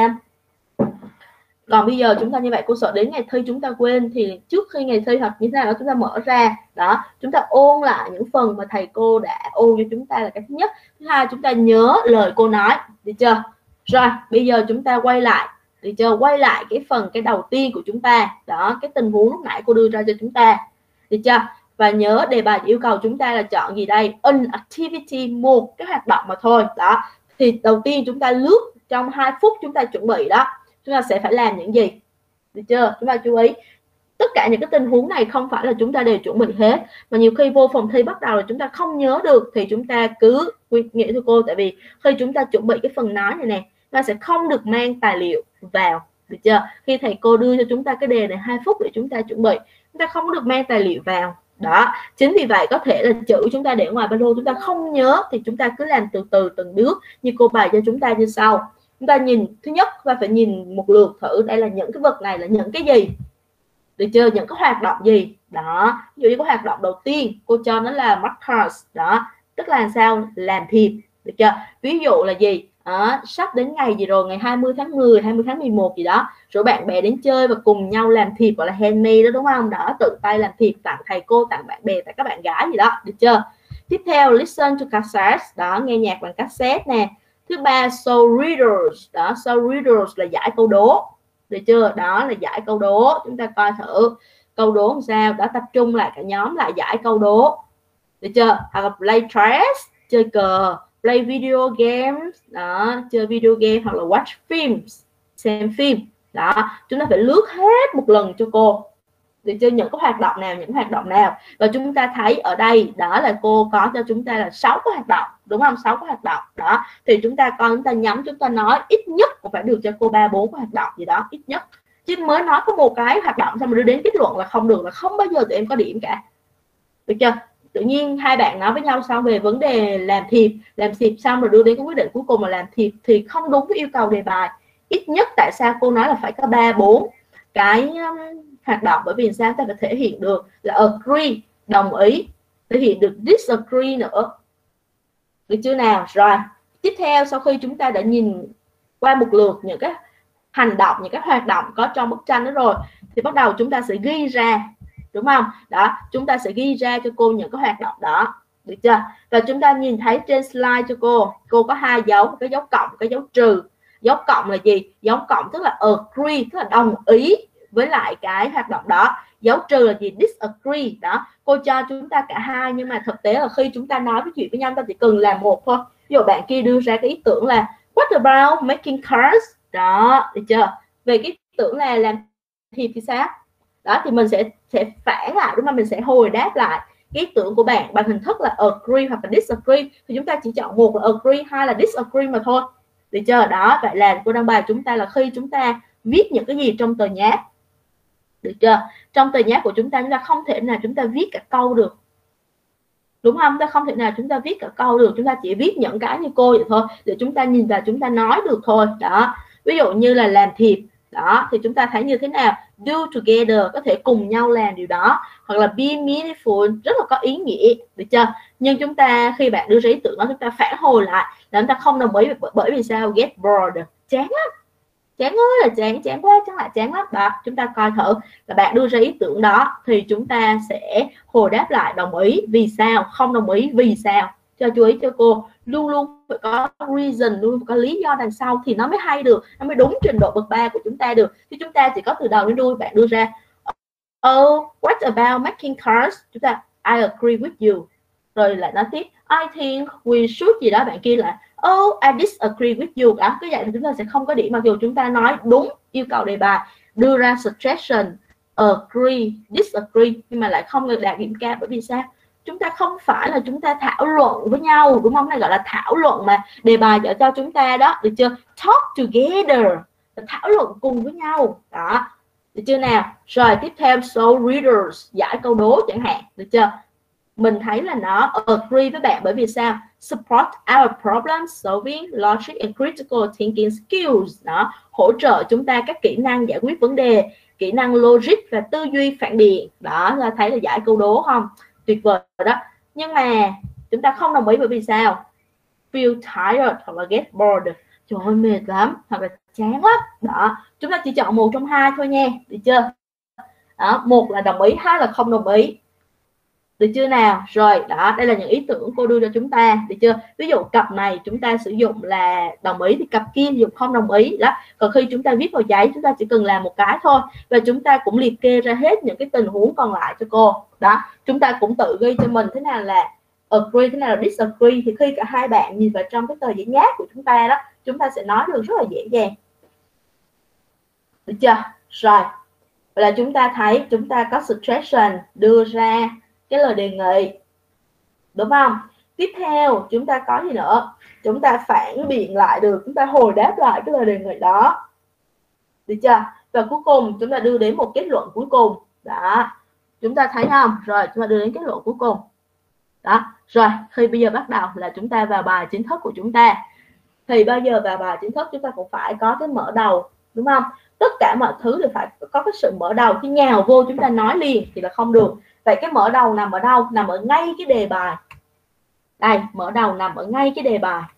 ta như vậy, cô sợ đến ngày thi chúng ta quên, thì trước khi ngày thi hoặc như thế nào đó chúng ta mở ra đó, chúng ta ôn lại những phần mà thầy cô đã ôn cho chúng ta là cái thứ nhất. Thứ hai, chúng ta nhớ lời cô nói, được chưa? Rồi bây giờ chúng ta quay lại, được chưa? Quay lại cái đầu tiên của chúng ta đó, cái tình huống lúc nãy cô đưa ra cho chúng ta, được chưa? Và nhớ đề bài yêu cầu chúng ta là chọn gì đây? An activity, một cái hoạt động mà thôi đó. Thì đầu tiên chúng ta lướt trong 2 phút chúng ta chuẩn bị đó, chúng ta sẽ phải làm những gì, được chưa? Chúng ta chú ý tất cả những cái tình huống này không phải là chúng ta đều chuẩn bị hết, mà nhiều khi vô phòng thi bắt đầu là chúng ta không nhớ được, thì chúng ta cứ nghĩ thôi cô, tại vì khi chúng ta chuẩn bị cái phần nói này nè, ta sẽ không được mang tài liệu vào, được chưa? Khi thầy cô đưa cho chúng ta cái đề này 2 phút để chúng ta chuẩn bị, chúng ta không được mang tài liệu vào đó. Chính vì vậy có thể là chữ chúng ta để ngoài ba lô chúng ta không nhớ, thì chúng ta cứ làm từ từ từng bước như cô bày cho chúng ta như sau. Chúng ta nhìn, thứ nhất chúng ta phải nhìn một lượt thử đây là những cái vật này là những cái gì, được chưa? Những cái hoạt động gì đó. Ví dụ như cái hoạt động đầu tiên cô cho nó là markers đó, tức là sao? Làm thiệp, được chưa? Ví dụ là gì? Sắp đến ngày gì rồi, ngày 20 tháng 10, 20 tháng 11 gì đó, rồi bạn bè đến chơi và cùng nhau làm thiệp, gọi là handmade đó đúng không? Đó, tự tay làm thiệp tặng thầy cô, tặng bạn bè, tặng các bạn gái gì đó, được chưa? Tiếp theo listen to cassettes đó, nghe nhạc bằng cassette nè. Thứ ba show readers đó, show readers là giải câu đố, được chưa? Đó là giải câu đố, chúng ta coi thử câu đố làm sao đó, tập trung lại cả nhóm lại giải câu đố, được chưa? Hoặc là play chess, chơi cờ, play video games đó, chơi video game, hoặc là watch films, xem phim đó. Chúng ta phải lướt hết một lần cho cô, được chưa? Những cái hoạt động nào, những hoạt động nào. Và chúng ta thấy ở đây đó là cô có cho chúng ta là 6 cái hoạt động đúng không? 6 cái hoạt động đó, thì chúng ta coi, chúng ta nhắm, chúng ta nói ít nhất cũng phải được cho cô 3-4 cái hoạt động gì đó ít nhất, chứ mới nói có một cái hoạt động xong rồi đưa đến kết luận là không được, là không bao giờ tụi em có điểm cả, được chưa? Tự nhiên hai bạn nói với nhau xong về vấn đề làm thiệp xong rồi đưa đến cái quyết định cuối cùng là làm thiệp thì không đúng với yêu cầu đề bài. Ít nhất tại sao cô nói là phải có 3-4 cái hoạt động, bởi vì sao? Ta phải thể hiện được là agree, đồng ý, thể hiện được disagree nữa, được chưa nào? Rồi tiếp theo, sau khi chúng ta đã nhìn qua một lượt những cái hành động, những cái hoạt động có trong bức tranh đó rồi, thì bắt đầu chúng ta sẽ ghi ra, đúng không? Đó, chúng ta sẽ ghi ra cho cô những cái hoạt động đó, được chưa? Và chúng ta nhìn thấy trên slide cho cô có 2 dấu, một cái dấu cộng, một cái dấu trừ. Dấu cộng là gì? Dấu cộng tức là agree, tức là đồng ý với lại cái hoạt động đó. Dấu trừ là gì? Disagree đó. Cô cho chúng ta cả hai, nhưng mà thực tế là khi chúng ta nói cái chuyện với nhau, ta chỉ cần làm một thôi. Ví dụ bạn kia đưa ra cái ý tưởng là what about making cars đó, được chưa? Về cái ý tưởng là làm thiệp thì sao đó, thì mình sẽ phản lại, đúng không? Mình sẽ hồi đáp lại cái ý tưởng của bạn bằng hình thức là agree hoặc là disagree, thì chúng ta chỉ chọn một là agree, hai là disagree mà thôi, được chưa? Đó, vậy là cô đăng bài chúng ta là khi chúng ta viết những cái gì trong tờ nháp, được chưa? Trong tờ nháp của chúng ta không thể nào chúng ta viết cả câu được, đúng không? Ta không thể nào chúng ta viết cả câu được, chúng ta chỉ viết những cái như cô vậy thôi, để chúng ta nhìn vào chúng ta nói được thôi đó. Ví dụ như là làm thiệp đó, thì chúng ta thấy như thế nào? Do together, có thể cùng nhau làm điều đó, hoặc là be meaningful, rất là có ý nghĩa, được chưa? Nhưng chúng ta khi bạn đưa ra ý tưởng đó, chúng ta phản hồi lại là chúng ta không đồng ý, bởi vì sao? Get bored, chán lắm, chán ơi là chán quá, chán lại chán lắm đó. Chúng ta coi thử là bạn đưa ra ý tưởng đó thì chúng ta sẽ hồi đáp lại đồng ý vì sao, không đồng ý vì sao. Cho chú ý cho cô, luôn luôn phải có reason, luôn có lý do đằng sau thì nó mới hay được, nó mới đúng trình độ bậc 3 của chúng ta được. Chứ chúng ta chỉ có từ đầu đến đuôi bạn đưa ra oh what about making cars, chúng ta I agree with you, rồi lại nói tiếp I think we should gì đó, bạn kia lại oh I disagree with you đó. Cứ vậy thì chúng ta sẽ không có điểm, mặc dù chúng ta nói đúng yêu cầu đề bài, đưa ra suggestion, agree, disagree nhưng mà lại không được đạt điểm cao. Bởi vì sao? Chúng ta không phải là chúng ta thảo luận với nhau, đúng không? Này gọi là thảo luận mà đề bài cho chúng ta đó, được chưa? Talk together, thảo luận cùng với nhau đó, được chưa nào? Rồi tiếp theo, so readers, giải câu đố chẳng hạn, được chưa? Mình thấy là nó agree với bạn, bởi vì sao? Support our problem solving, logic and critical thinking skills, đó, hỗ trợ chúng ta các kỹ năng giải quyết vấn đề, kỹ năng logic và tư duy phản biện. Đó là thấy là giải câu đố không? Tuyệt vời đó. Nhưng mà chúng ta không đồng ý, bởi vì sao? Feel tired hoặc là get bored, trời ơi mệt lắm hoặc là chán lắm. Đó, chúng ta chỉ chọn một trong hai thôi nha, được chưa? Đó, một là đồng ý, hai là không đồng ý, được chưa nào? Rồi đó, đây là những ý tưởng cô đưa cho chúng ta, được chưa? Ví dụ cặp này chúng ta sử dụng là đồng ý, thì cặp kia dùng không đồng ý đó. Còn khi chúng ta viết vào giấy, chúng ta chỉ cần làm một cái thôi, và chúng ta cũng liệt kê ra hết những cái tình huống còn lại cho cô. Đó, chúng ta cũng tự ghi cho mình thế nào là agree, thế nào là disagree, thì khi cả hai bạn nhìn vào trong cái tờ giấy nháp của chúng ta đó, chúng ta sẽ nói được rất là dễ dàng, được chưa? Rồi là chúng ta thấy chúng ta có suggestion, đưa ra cái lời đề nghị, đúng không? Tiếp theo chúng ta có gì nữa? Chúng ta phản biện lại được, chúng ta hồi đáp lại cái lời đề nghị đó, được chưa? Và cuối cùng chúng ta đưa đến một kết luận cuối cùng đó, chúng ta thấy không? Rồi chúng ta đưa đến kết luận cuối cùng đó. Rồi khi bây giờ bắt đầu là chúng ta vào bài chính thức của chúng ta. Thì bao giờ vào bài chính thức chúng ta cũng phải có cái mở đầu, đúng không? Tất cả mọi thứ đều phải có cái sự mở đầu, khi nhào vô chúng ta nói liền thì là không được. Vậy cái mở đầu nằm ở đâu? Nằm ở ngay cái đề bài. Đây, mở đầu nằm ở ngay cái đề bài,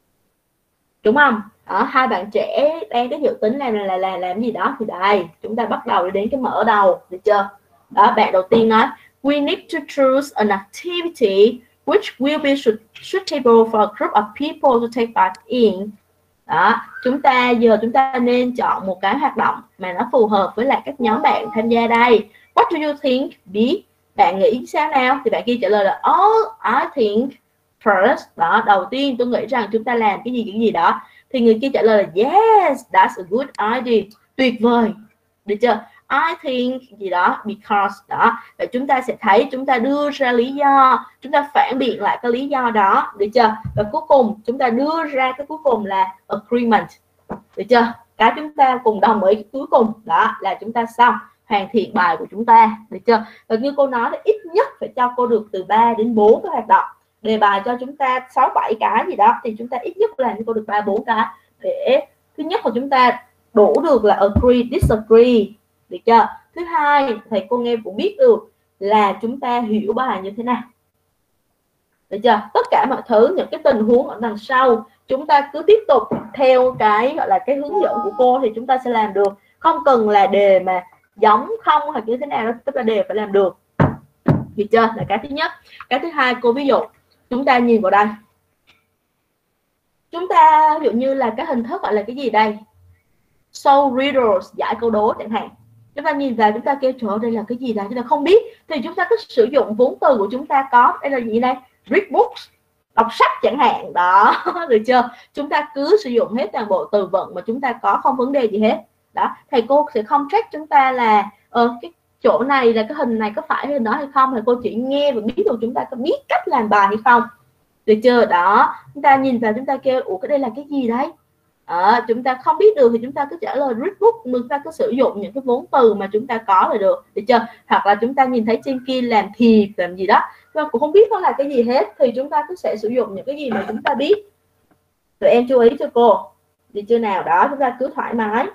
đúng không? Ở hai bạn trẻ đang cái dự tính làm gì đó, thì đây chúng ta bắt đầu đến cái mở đầu, được chưa? Đó, bạn đầu tiên nói we need to choose an activity which will be suitable for a group of people to take part in. Đó, chúng ta nên chọn một cái hoạt động mà nó phù hợp với lại các nhóm bạn tham gia đây. What do you think, B? Bạn nghĩ sao nào? Thì bạn kia trả lời là I think first, đó, đầu tiên tôi nghĩ rằng chúng ta làm cái gì đó. Thì người kia trả lời là yes, that's a good idea, tuyệt vời, được chưa? I think gì đó, because, đó. Và chúng ta sẽ thấy chúng ta đưa ra lý do, chúng ta phản biện lại cái lý do đó, được chưa? Và cuối cùng chúng ta đưa ra cái cuối cùng là agreement, được chưa? Cái chúng ta cùng đồng ý cuối cùng đó là chúng ta xong, hoàn thiện bài của chúng ta, được chưa? Và như cô nói là ít nhất phải cho cô được từ 3 đến 4 cái hoạt động. Đề bài cho chúng ta 6-7 cái gì đó thì chúng ta ít nhất làm cho cô được 3-4 cái, để thứ nhất là chúng ta đủ được là agree, disagree, được chưa? Thứ hai, thầy cô nghe cũng biết được là chúng ta hiểu bài như thế nào, được chưa? Tất cả mọi thứ, những cái tình huống ở đằng sau chúng ta cứ tiếp tục theo cái gọi là cái hướng dẫn của cô thì chúng ta sẽ làm được, không cần là đề mà giống không hoặc như thế nào đó, tức là đề phải làm được, được chưa? Là cái thứ nhất. Cái thứ hai, cô ví dụ chúng ta nhìn vào đây, chúng ta ví dụ như là cái hình thức gọi là cái gì đây, so readers, giải câu đố chẳng hạn. Chúng ta nhìn vào chúng ta kêu trời ơi đây là cái gì đây, chúng ta không biết thì chúng ta cứ sử dụng vốn từ của chúng ta có, đây là gì đây, read books, đọc sách chẳng hạn đó. Được chưa? Chúng ta cứ sử dụng hết toàn bộ từ vựng mà chúng ta có, không vấn đề gì hết đó. Thầy cô sẽ không trách chúng ta là cái chỗ này là cái hình này có phải hình đó hay không, thầy cô chỉ nghe và biết được chúng ta có biết cách làm bài hay không, được chưa? Đó, chúng ta nhìn vào chúng ta kêu ủa cái đây là cái gì đấy, chúng ta không biết được thì chúng ta cứ trả lời read book, chúng ta cứ sử dụng những cái vốn từ mà chúng ta có là được chưa? Hoặc là chúng ta nhìn thấy trên kia làm thì làm gì đó và cũng không biết nó là cái gì hết thì chúng ta cứ sẽ sử dụng những cái gì mà chúng ta biết. Tụi em chú ý cho cô, được chưa nào? Đó, chúng ta cứ thoải mái,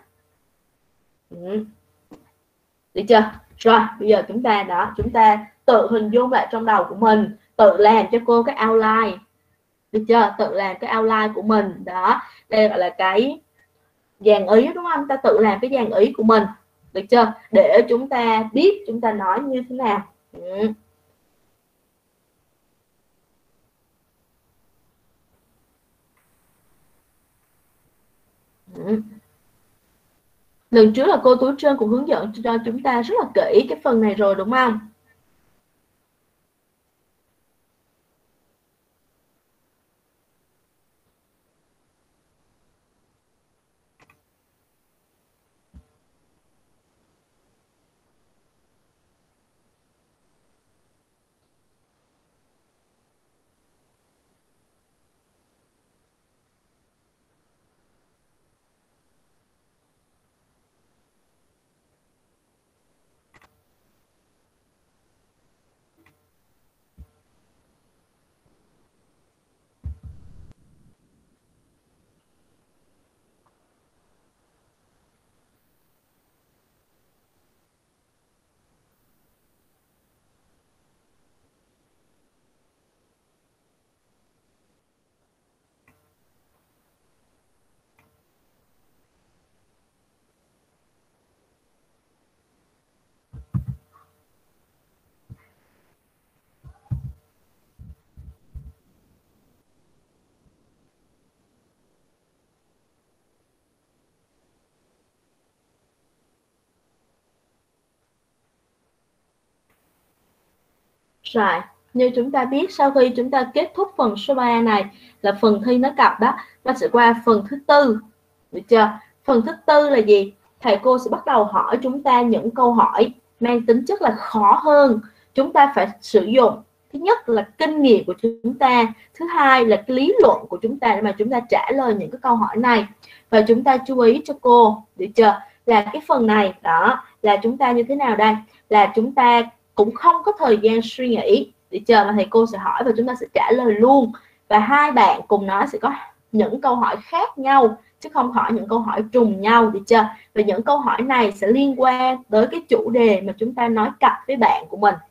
được chưa? Rồi bây giờ chúng ta tự hình dung lại trong đầu của mình, tự làm cho cô cái outline, được chưa? Tự làm cái outline của mình đó, đây gọi là cái dàn ý, đúng không? Ta tự làm cái dàn ý của mình, được chưa? Để chúng ta biết chúng ta nói như thế nào. Lần trước là cô Tú Trân cũng hướng dẫn cho chúng ta rất là kỹ cái phần này rồi, đúng không? Rồi, như chúng ta biết sau khi chúng ta kết thúc phần số 3 này là phần thi nó cập đó, nó sẽ qua phần thứ tư. Được chưa? Phần thứ tư là gì? Thầy cô sẽ bắt đầu hỏi chúng ta những câu hỏi mang tính chất là khó hơn. Chúng ta phải sử dụng thứ nhất là kinh nghiệm của chúng ta, thứ hai là cái lý luận của chúng ta để mà chúng ta trả lời những cái câu hỏi này. Và chúng ta chú ý cho cô, được chưa? Là cái phần này đó là chúng ta như thế nào đây? Là chúng ta cũng không có thời gian suy nghĩ, được chưa? Mà thầy cô sẽ hỏi và chúng ta sẽ trả lời luôn. Và hai bạn cùng nói sẽ có những câu hỏi khác nhau chứ không hỏi những câu hỏi trùng nhau, được chưa? Và những câu hỏi này sẽ liên quan tới cái chủ đề mà chúng ta nói cặp với bạn của mình,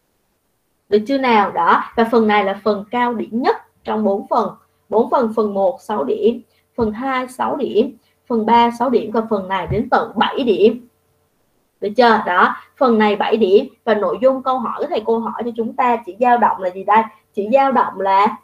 được chưa nào? Đó, và phần này là phần cao điểm nhất trong 4 phần. Phần 1 6 điểm, phần 2 6 điểm, phần 3 6 điểm, và phần này đến tận 7 điểm, được chưa? Đó, phần này 7 điểm. Và nội dung câu hỏi của thầy cô hỏi cho chúng ta chỉ dao động là gì đây? Chỉ dao động là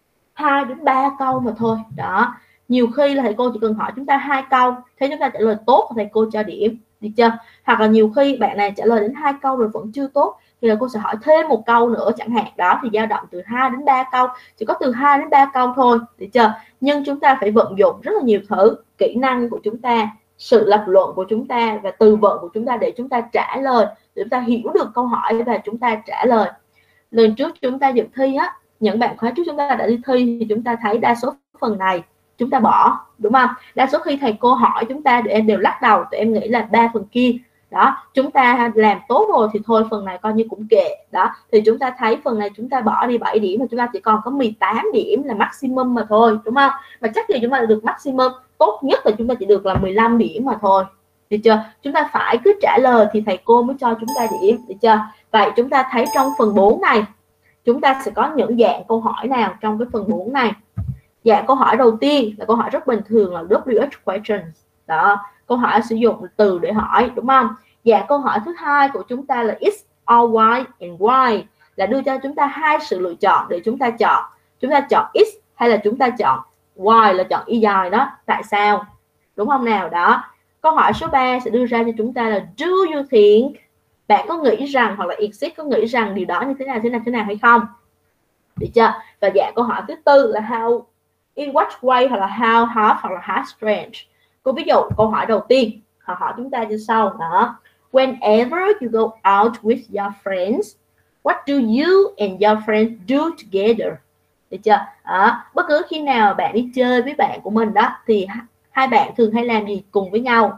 2 đến 3 câu mà thôi. Đó, nhiều khi là thầy cô chỉ cần hỏi chúng ta 2 câu, thế chúng ta trả lời tốt thì thầy cô cho điểm, được chưa? Hoặc là nhiều khi bạn này trả lời đến 2 câu rồi vẫn chưa tốt thì là cô sẽ hỏi thêm một câu nữa chẳng hạn. Đó thì dao động từ 2 đến 3 câu, chỉ có từ 2 đến 3 câu thôi, được chưa? Nhưng chúng ta phải vận dụng rất là nhiều thứ, kỹ năng của chúng ta, sự lập luận của chúng ta và từ vựng của chúng ta để chúng ta trả lời, để chúng ta hiểu được câu hỏi và chúng ta trả lời. Lần trước chúng ta dự thi á, những bạn khóa trước chúng ta đã đi thi thì chúng ta thấy đa số phần này chúng ta bỏ, đúng không? Đa số khi thầy cô hỏi chúng ta tụi em đều lắc đầu, tụi em nghĩ là 3 phần kia. Đó, chúng ta làm tốt rồi thì thôi phần này coi như cũng kệ. Đó, thì chúng ta thấy phần này chúng ta bỏ đi 7 điểm mà chúng ta chỉ còn có 18 điểm là maximum mà thôi, đúng không? Mà chắc gì chúng ta được maximum, tốt nhất là chúng ta chỉ được là 15 điểm mà thôi. Được chưa? Chúng ta phải cứ trả lời thì thầy cô mới cho chúng ta điểm, được chưa? Vậy chúng ta thấy trong phần 4 này chúng ta sẽ có những dạng câu hỏi nào trong cái phần 4 này? Dạng câu hỏi đầu tiên là câu hỏi rất bình thường là WH questions. Đó, câu hỏi sử dụng từ để hỏi, đúng không? Dạng câu hỏi thứ hai của chúng ta là is or why and why, là đưa cho chúng ta hai sự lựa chọn để chúng ta chọn. Chúng ta chọn is hay là chúng ta chọn why, là chọn y dài đó, tại sao, đúng không nào? Đó, câu hỏi số 3 sẽ đưa ra cho chúng ta là do you think, bạn có nghĩ rằng, hoặc là exist có nghĩ rằng điều đó như thế nào hay không, được chưa? Và dạng câu hỏi thứ tư là how, in what way, hoặc là how hard, hoặc là how strange. Cô ví dụ câu hỏi đầu tiên họ hỏi chúng ta như sau đó: whenever you go out with your friends, what do you and your friends do together? Được chưa? Bất cứ khi nào bạn đi chơi với bạn của mình đó thì hai bạn thường hay làm gì cùng với nhau?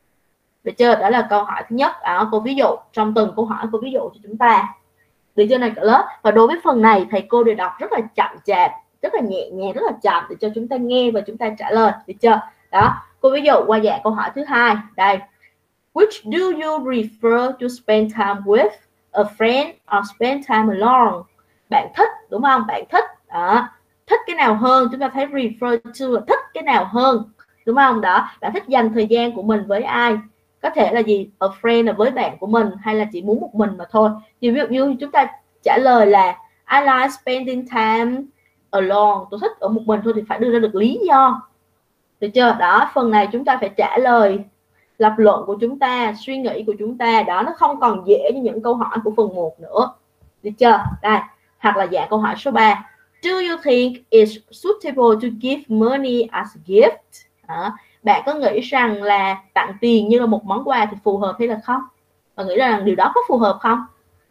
Được chưa? Đó là câu hỏi thứ nhất. Cô ví dụ trong từng câu hỏi, cô ví dụ cho chúng ta, được chưa này cả lớp? Và đối với phần này thầy cô đều đọc rất là chậm chạp, rất là nhẹ nhàng, rất là chậm để cho chúng ta nghe và chúng ta trả lời, được chưa? Đó, cô ví dụ qua dạng câu hỏi thứ hai đây: which do you prefer to spend time with, a friend or spend time alone? Bạn thích, đúng không? Bạn thích đó, thích cái nào hơn? Chúng ta thấy refer to là thích cái nào hơn, đúng không? Đó, bạn thích dành thời gian của mình với ai? Có thể là gì? A friend là với bạn của mình, hay là chỉ muốn một mình mà thôi. Thì ví dụ như chúng ta trả lời là I like spending time alone, tôi thích ở một mình thôi, thì phải đưa ra được lý do, được chưa? Đó, phần này chúng ta phải trả lời lập luận của chúng ta, suy nghĩ của chúng ta. Đó, nó không còn dễ như những câu hỏi của phần 1 nữa, được chưa? Đây, hoặc là dạng câu hỏi số 3: do you think it's suitable to give money as a gift? Đó, bạn có nghĩ rằng là tặng tiền như là một món quà thì phù hợp hay là không? Và nghĩ rằng điều đó có phù hợp không?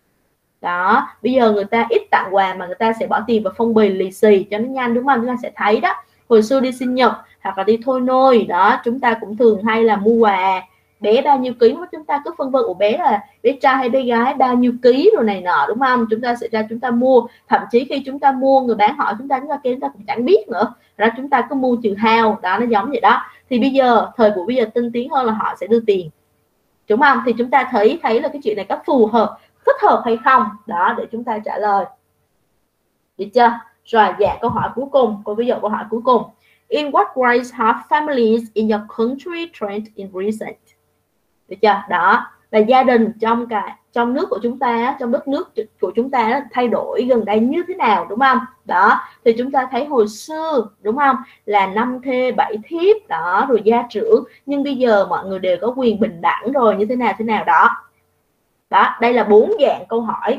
Đó, bây giờ người ta ít tặng quà mà người ta sẽ bỏ tiền vào phong bì lì xì cho nó nhanh, đúng không? Chúng ta sẽ thấy đó, hồi xưa đi sinh nhật hoặc là đi thôi nôi đó, chúng ta cũng thường hay là mua quà, bé bao nhiêu ký, chúng ta cứ phân vân của bé là bé trai hay bé gái, bao nhiêu ký rồi này nọ, đúng không? Chúng ta sẽ ra chúng ta mua, thậm chí khi chúng ta mua người bán hỏi chúng ta kêu chúng ta cũng chẳng biết nữa, ra chúng ta cứ mua trừ hao đó, nó giống vậy đó. Thì bây giờ thời buổi bây giờ tinh tiến hơn là họ sẽ đưa tiền, đúng không? Thì chúng ta thấy là cái chuyện này có phù hợp, thích hợp hay không đó để chúng ta trả lời, được chưa? Rồi dạng câu hỏi cuối cùng, cô ví dụ câu hỏi cuối cùng: in what ways have families in your country changed in recent? Được chưa? Đó là gia đình trong nước của chúng ta, trong đất nước của chúng ta thay đổi gần đây như thế nào, đúng không? Đó, thì chúng ta thấy hồi xưa, đúng không, là 5 thê 7 thiếp đó, rồi gia trưởng, nhưng bây giờ mọi người đều có quyền bình đẳng rồi, như thế nào đó. Đó, đây là 4 dạng câu hỏi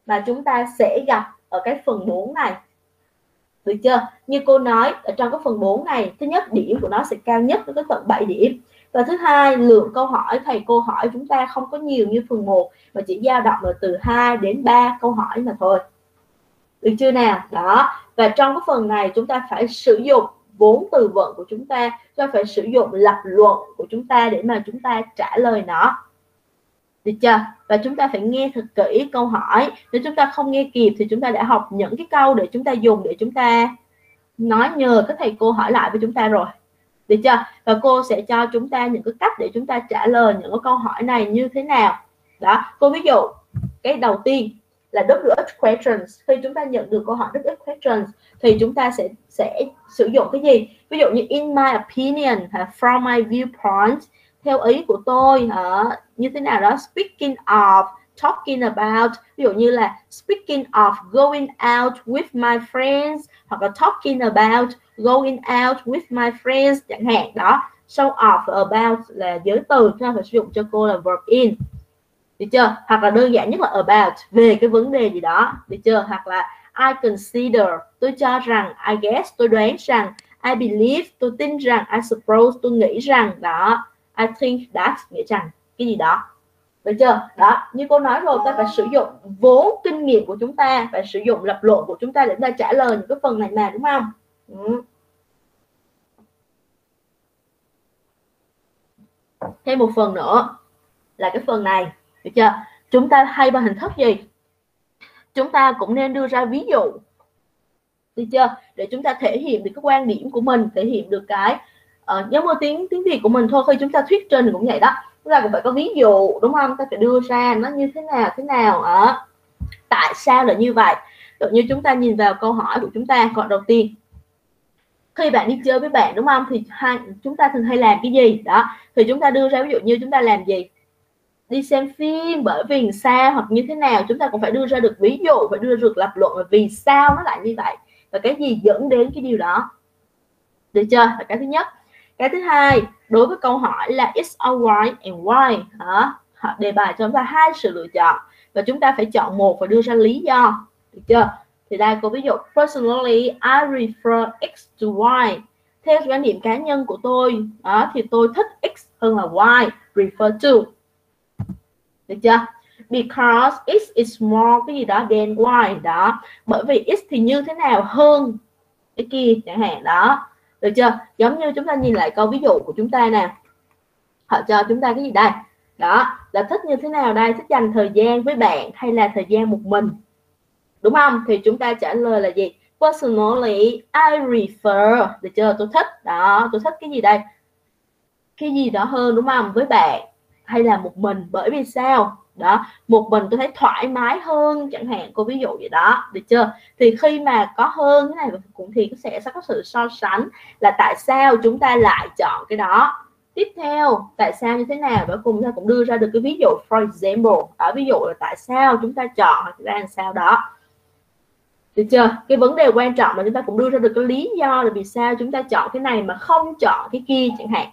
mà chúng ta sẽ gặp ở cái phần 4 này. Được chưa? Như cô nói ở trong cái phần 4 này, thứ nhất điểm của nó sẽ cao nhất, nó có tận 7 điểm. Và thứ hai, lượng câu hỏi thầy cô hỏi chúng ta không có nhiều như phần 1 mà chỉ dao động là từ 2 đến 3 câu hỏi mà thôi. Được chưa nào? Đó. Và trong cái phần này chúng ta phải sử dụng vốn từ vựng của chúng ta phải sử dụng lập luận của chúng ta để mà chúng ta trả lời nó. Được chưa? Và chúng ta phải nghe thật kỹ câu hỏi. Nếu chúng ta không nghe kịp thì chúng ta đã học những cái câu để chúng ta dùng để chúng ta nói nhờ các thầy cô hỏi lại với chúng ta rồi. Được chưa? Và cô sẽ cho chúng ta những cái cách để chúng ta trả lời những cái câu hỏi này như thế nào. Đó, cô ví dụ cái đầu tiên là WH questions. Khi chúng ta nhận được câu hỏi WH questions thì chúng ta sẽ sử dụng cái gì? Ví dụ như in my opinion, from my viewpoint, theo ý của tôi, như thế nào đó. Speaking of, talking about, ví dụ như là speaking of going out with my friends, hoặc là talking about going out with my friends chẳng hạn đó. So of và about là giới từ, chúng ta phải sử dụng cho cô là verb in. Được chưa? Hoặc là đơn giản nhất là about, về cái vấn đề gì đó. Được chưa? Hoặc là I consider, tôi cho rằng, I guess, tôi đoán rằng, I believe, tôi tin rằng, I suppose, tôi nghĩ rằng, đó. I think that, nghĩ rằng cái gì đó. Được chưa? Đó, như cô nói rồi, ta phải sử dụng vốn kinh nghiệm của chúng ta, phải sử dụng lập luận của chúng ta để ta trả lời những cái phần này mà, đúng không? Thêm một phần nữa là cái phần này. Được chưa? Chúng ta hay bằng hình thức gì? Chúng ta cũng nên đưa ra ví dụ. Được chưa? Để chúng ta thể hiện được cái quan điểm của mình, thể hiện được cái giống như tiếng Việt của mình thôi. Khi chúng ta thuyết trình cũng vậy đó, chúng ta cũng phải có ví dụ, đúng không? Ta phải đưa ra nó như thế nào tại sao là như vậy. Tự như chúng ta nhìn vào câu hỏi của chúng ta. Câu đầu tiên, khi bạn đi chơi với bạn, đúng không, thì chúng ta thường hay làm cái gì đó, thì chúng ta đưa ra ví dụ như chúng ta làm gì, đi xem phim, bởi vì sao hoặc như thế nào. Chúng ta cũng phải đưa ra được ví dụ, phải đưa được lập luận là vì sao nó lại như vậy và cái gì dẫn đến cái điều đó. Được chưa? Là cái thứ nhất. Cái thứ hai, đối với câu hỏi là it's alright and why, đề bài cho chúng ta hai sự lựa chọn và chúng ta phải chọn một và đưa ra lý do. Được chưa? Thì đây cô ví dụ, personally I prefer X to Y. Theo quan điểm cá nhân của tôi thì tôi thích X hơn là Y, prefer to. Được chưa? Because X is more cái gì đó than Y đó, bởi vì X thì như thế nào hơn cái kia chẳng hạn đó. Được chưa? Giống như chúng ta nhìn lại câu ví dụ của chúng ta nè, họ cho chúng ta cái gì đây? Đó, là thích như thế nào đây? Thích dành thời gian với bạn hay là thời gian một mình? Đúng không? Thì chúng ta trả lời là gì? Personally, I prefer. Được chưa? Tôi thích. Đó, tôi thích cái gì đây? Cái gì đó hơn, đúng không? Với bạn hay là một mình, bởi vì sao? Đó, một mình tôi thấy thoải mái hơn chẳng hạn, cô ví dụ vậy đó. Được chưa? Thì khi mà có hơn cái này cũng thì sẽ có sự so sánh là tại sao chúng ta lại chọn cái đó. Tiếp theo, tại sao như thế nào đó cùng ta cũng đưa ra được cái ví dụ, for example, ở ví dụ là tại sao chúng ta chọn hoặc ra làm sao đó. Được chưa? Cái vấn đề quan trọng là chúng ta cũng đưa ra được cái lý do là vì sao chúng ta chọn cái này mà không chọn cái kia chẳng hạn.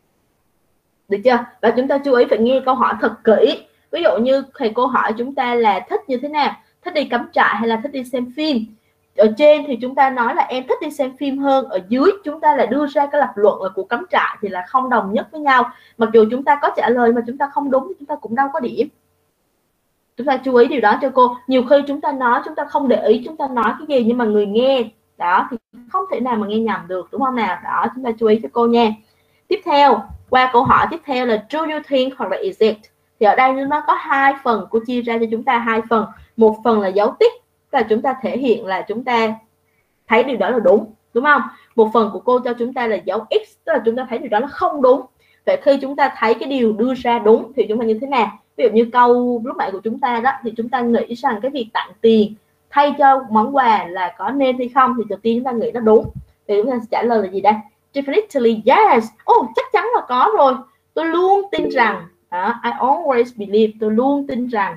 Được chưa? Và chúng ta chú ý phải nghe câu hỏi thật kỹ. Ví dụ như thầy cô hỏi chúng ta là thích như thế nào, thích đi cắm trại hay là thích đi xem phim. Ở trên thì chúng ta nói là em thích đi xem phim hơn, ở dưới chúng ta lại đưa ra cái lập luận là của cắm trại thì là không đồng nhất với nhau. Mặc dù chúng ta có trả lời mà chúng ta không đúng thì chúng ta cũng đâu có điểm. Chúng ta chú ý điều đó cho cô. Nhiều khi chúng ta nói, chúng ta không để ý chúng ta nói cái gì nhưng mà người nghe đó thì không thể nào mà nghe nhầm được, đúng không nào? Đó, chúng ta chú ý cho cô nha. Tiếp theo, qua câu hỏi tiếp theo là do you think hoặc là is it. Thì ở đây nó có hai phần, cô chia ra cho chúng ta hai phần. Một phần là dấu tích, là chúng ta thể hiện là chúng ta thấy điều đó là đúng, đúng không? Một phần của cô cho chúng ta là dấu x, tức là chúng ta thấy điều đó nó không đúng. Vậy khi chúng ta thấy cái điều đưa ra đúng thì chúng ta như thế nào? Ví dụ như câu lúc nãy của chúng ta đó, thì chúng ta nghĩ rằng cái việc tặng tiền thay cho món quà là có nên hay không, thì đầu tiên chúng ta nghĩ nó đúng. Thì chúng ta sẽ trả lời là gì đây? Definitely yes. Chắc chắn là có rồi. Tôi luôn tin rằng. I always believe. Tôi luôn tin rằng.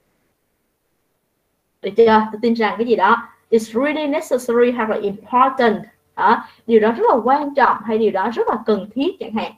Được chưa? Tôi tin rằng cái gì đó. It's really necessary hoặc là important. Điều đó rất là quan trọng hay điều đó rất là cần thiết chẳng hạn.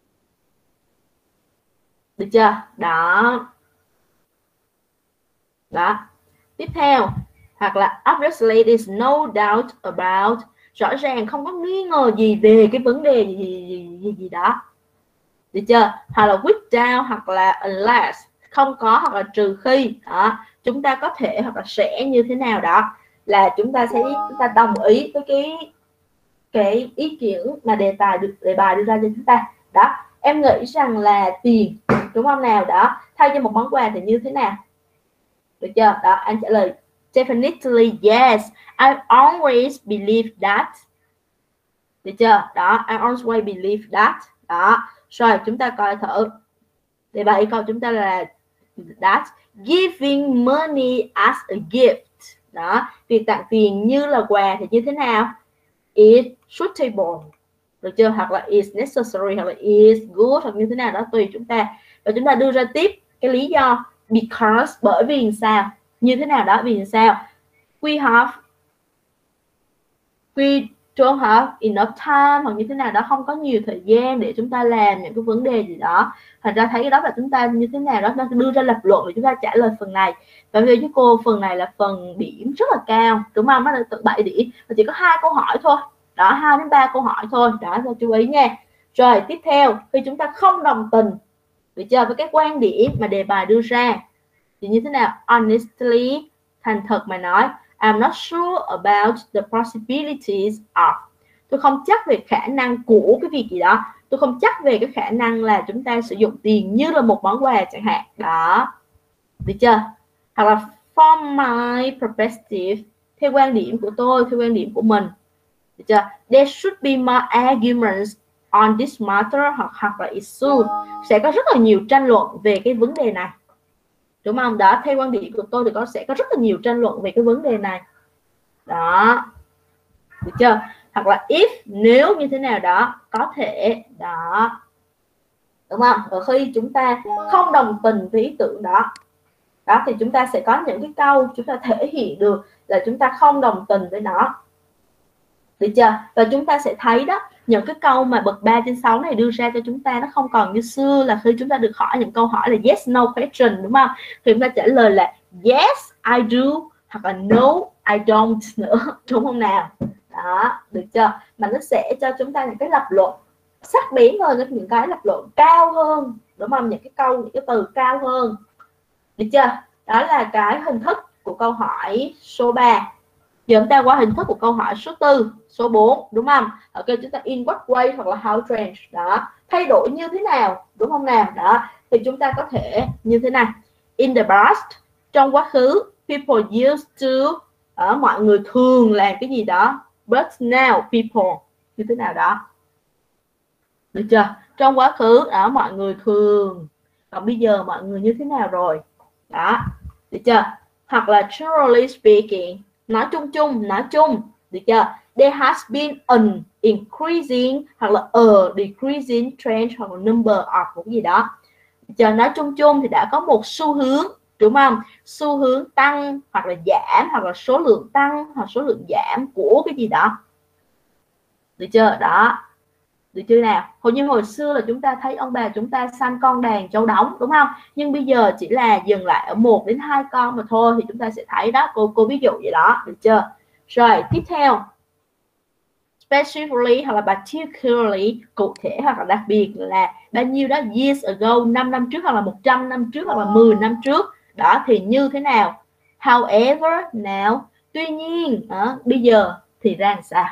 Được chưa? Đó. Đó. Tiếp theo, hoặc là obviously there's no doubt about, rõ ràng không có nghi ngờ gì về cái vấn đề gì đó. Được chưa? Hoặc là without, hoặc là unless, không có hoặc là trừ khi. Đó. Chúng ta có thể hoặc là sẽ như thế nào đó, là chúng ta đồng ý với cái ý kiến mà đề bài đưa ra cho chúng ta. Đó, em nghĩ rằng là tiền, đúng không nào? Đó, thay cho một món quà thì như thế nào? Được chưa? Đó, anh trả lời definitely yes, I always believe that. Được chưa? Đó, I always believe that. Đó, rồi chúng ta coi thử. Đề bài câu chúng ta là that giving money as a gift. Đó, việc tặng tiền như là quà thì như thế nào? Is suitable. Được chưa? Hoặc là is necessary, hoặc là is good, hoặc như thế nào đó tùy chúng ta. Và chúng ta đưa ra tiếp cái lý do because, bởi vì sao, như thế nào đó, vì sao we don't have enough time, hoặc như thế nào đó, không có nhiều thời gian để chúng ta làm những cái vấn đề gì đó. Thành ra thấy cái đó là chúng ta như thế nào đó, nó đưa ra lập luận để chúng ta trả lời phần này. Và bây giờ với cô, phần này là phần điểm rất là cao, đúng không? Nó là tận 7 điểm và chỉ có 2 câu hỏi thôi. Đó, 2 đến 3 câu hỏi thôi. Đó, cho chú ý nha. Rồi tiếp theo, khi chúng ta không đồng tình, được chưa, với cái quan điểm mà đề bài đưa ra thì như thế nào? Honestly, thành thật mà nói, I'm not sure about the possibilities of. Tôi không chắc về khả năng của cái việc gì đó. Tôi không chắc về cái khả năng là chúng ta sử dụng tiền như là một món quà chẳng hạn. Đó. Được chưa? Hoặc là from my perspective, theo quan điểm của tôi, theo quan điểm của mình. Được chưa? There should be more arguments on this matter, hoặc là issue. Sẽ có rất là nhiều tranh luận về cái vấn đề này. Đúng không? Đó, theo quan điểm của tôi thì sẽ có rất là nhiều tranh luận về cái vấn đề này. Đó. Được chưa? Hoặc là if, nếu như thế nào đó, có thể. Đó. Đúng không? Và khi chúng ta không đồng tình với ý tưởng đó, đó thì chúng ta sẽ có những cái câu chúng ta thể hiện được là chúng ta không đồng tình với nó. Được chưa? Và chúng ta sẽ thấy đó, những cái câu mà bậc 3 trên 6 này đưa ra cho chúng ta nó không còn như xưa là khi chúng ta được hỏi những câu hỏi là yes no question, đúng không? Thì chúng ta trả lời là yes I do, hoặc là no I don't nữa, đúng không nào? Đó, được chưa? Mà nó sẽ cho chúng ta những cái lập luận sắc bén hơn, những cái lập luận cao hơn, đúng không? Những cái câu, những cái từ cao hơn. Được chưa? Đó là cái hình thức của câu hỏi số 3. Giờ chúng ta qua hình thức của câu hỏi số 4, số 4, đúng không? Ok, chúng ta in what way hoặc là how change. Đó, thay đổi như thế nào, đúng không nào? Đó, thì chúng ta có thể như thế này. In the past, trong quá khứ, people used to, mọi người thường làm cái gì đó. But now people, như thế nào đó. Được chưa? Trong quá khứ, mọi người thường. Còn bây giờ mọi người như thế nào rồi? Đó, được chưa? Hoặc là generally speaking, nói chung, được chưa? There has been an increasing, hoặc là a decreasing trend, hoặc là number of một cái gì đó. Được chưa? Nói chung thì đã có một xu hướng, đúng không? Xu hướng tăng hoặc là giảm, hoặc là số lượng tăng hoặc số lượng giảm của cái gì đó. Được chưa? Đó. Được chưa nào? Hồi xưa là chúng ta thấy ông bà chúng ta sanh con đàn trâu đóng, đúng không? Nhưng bây giờ chỉ là dừng lại ở 1 đến 2 con mà thôi, thì chúng ta sẽ thấy đó, cô ví dụ vậy đó, được chưa? Rồi, tiếp theo. Specifically hoặc là particularly, cụ thể hoặc là đặc biệt là bao nhiêu đó years ago, 5 năm trước, hoặc là 100 năm trước, hoặc là 10 năm trước. Đó thì như thế nào? However, now, tuy nhiên, bây giờ thì ra làm sao?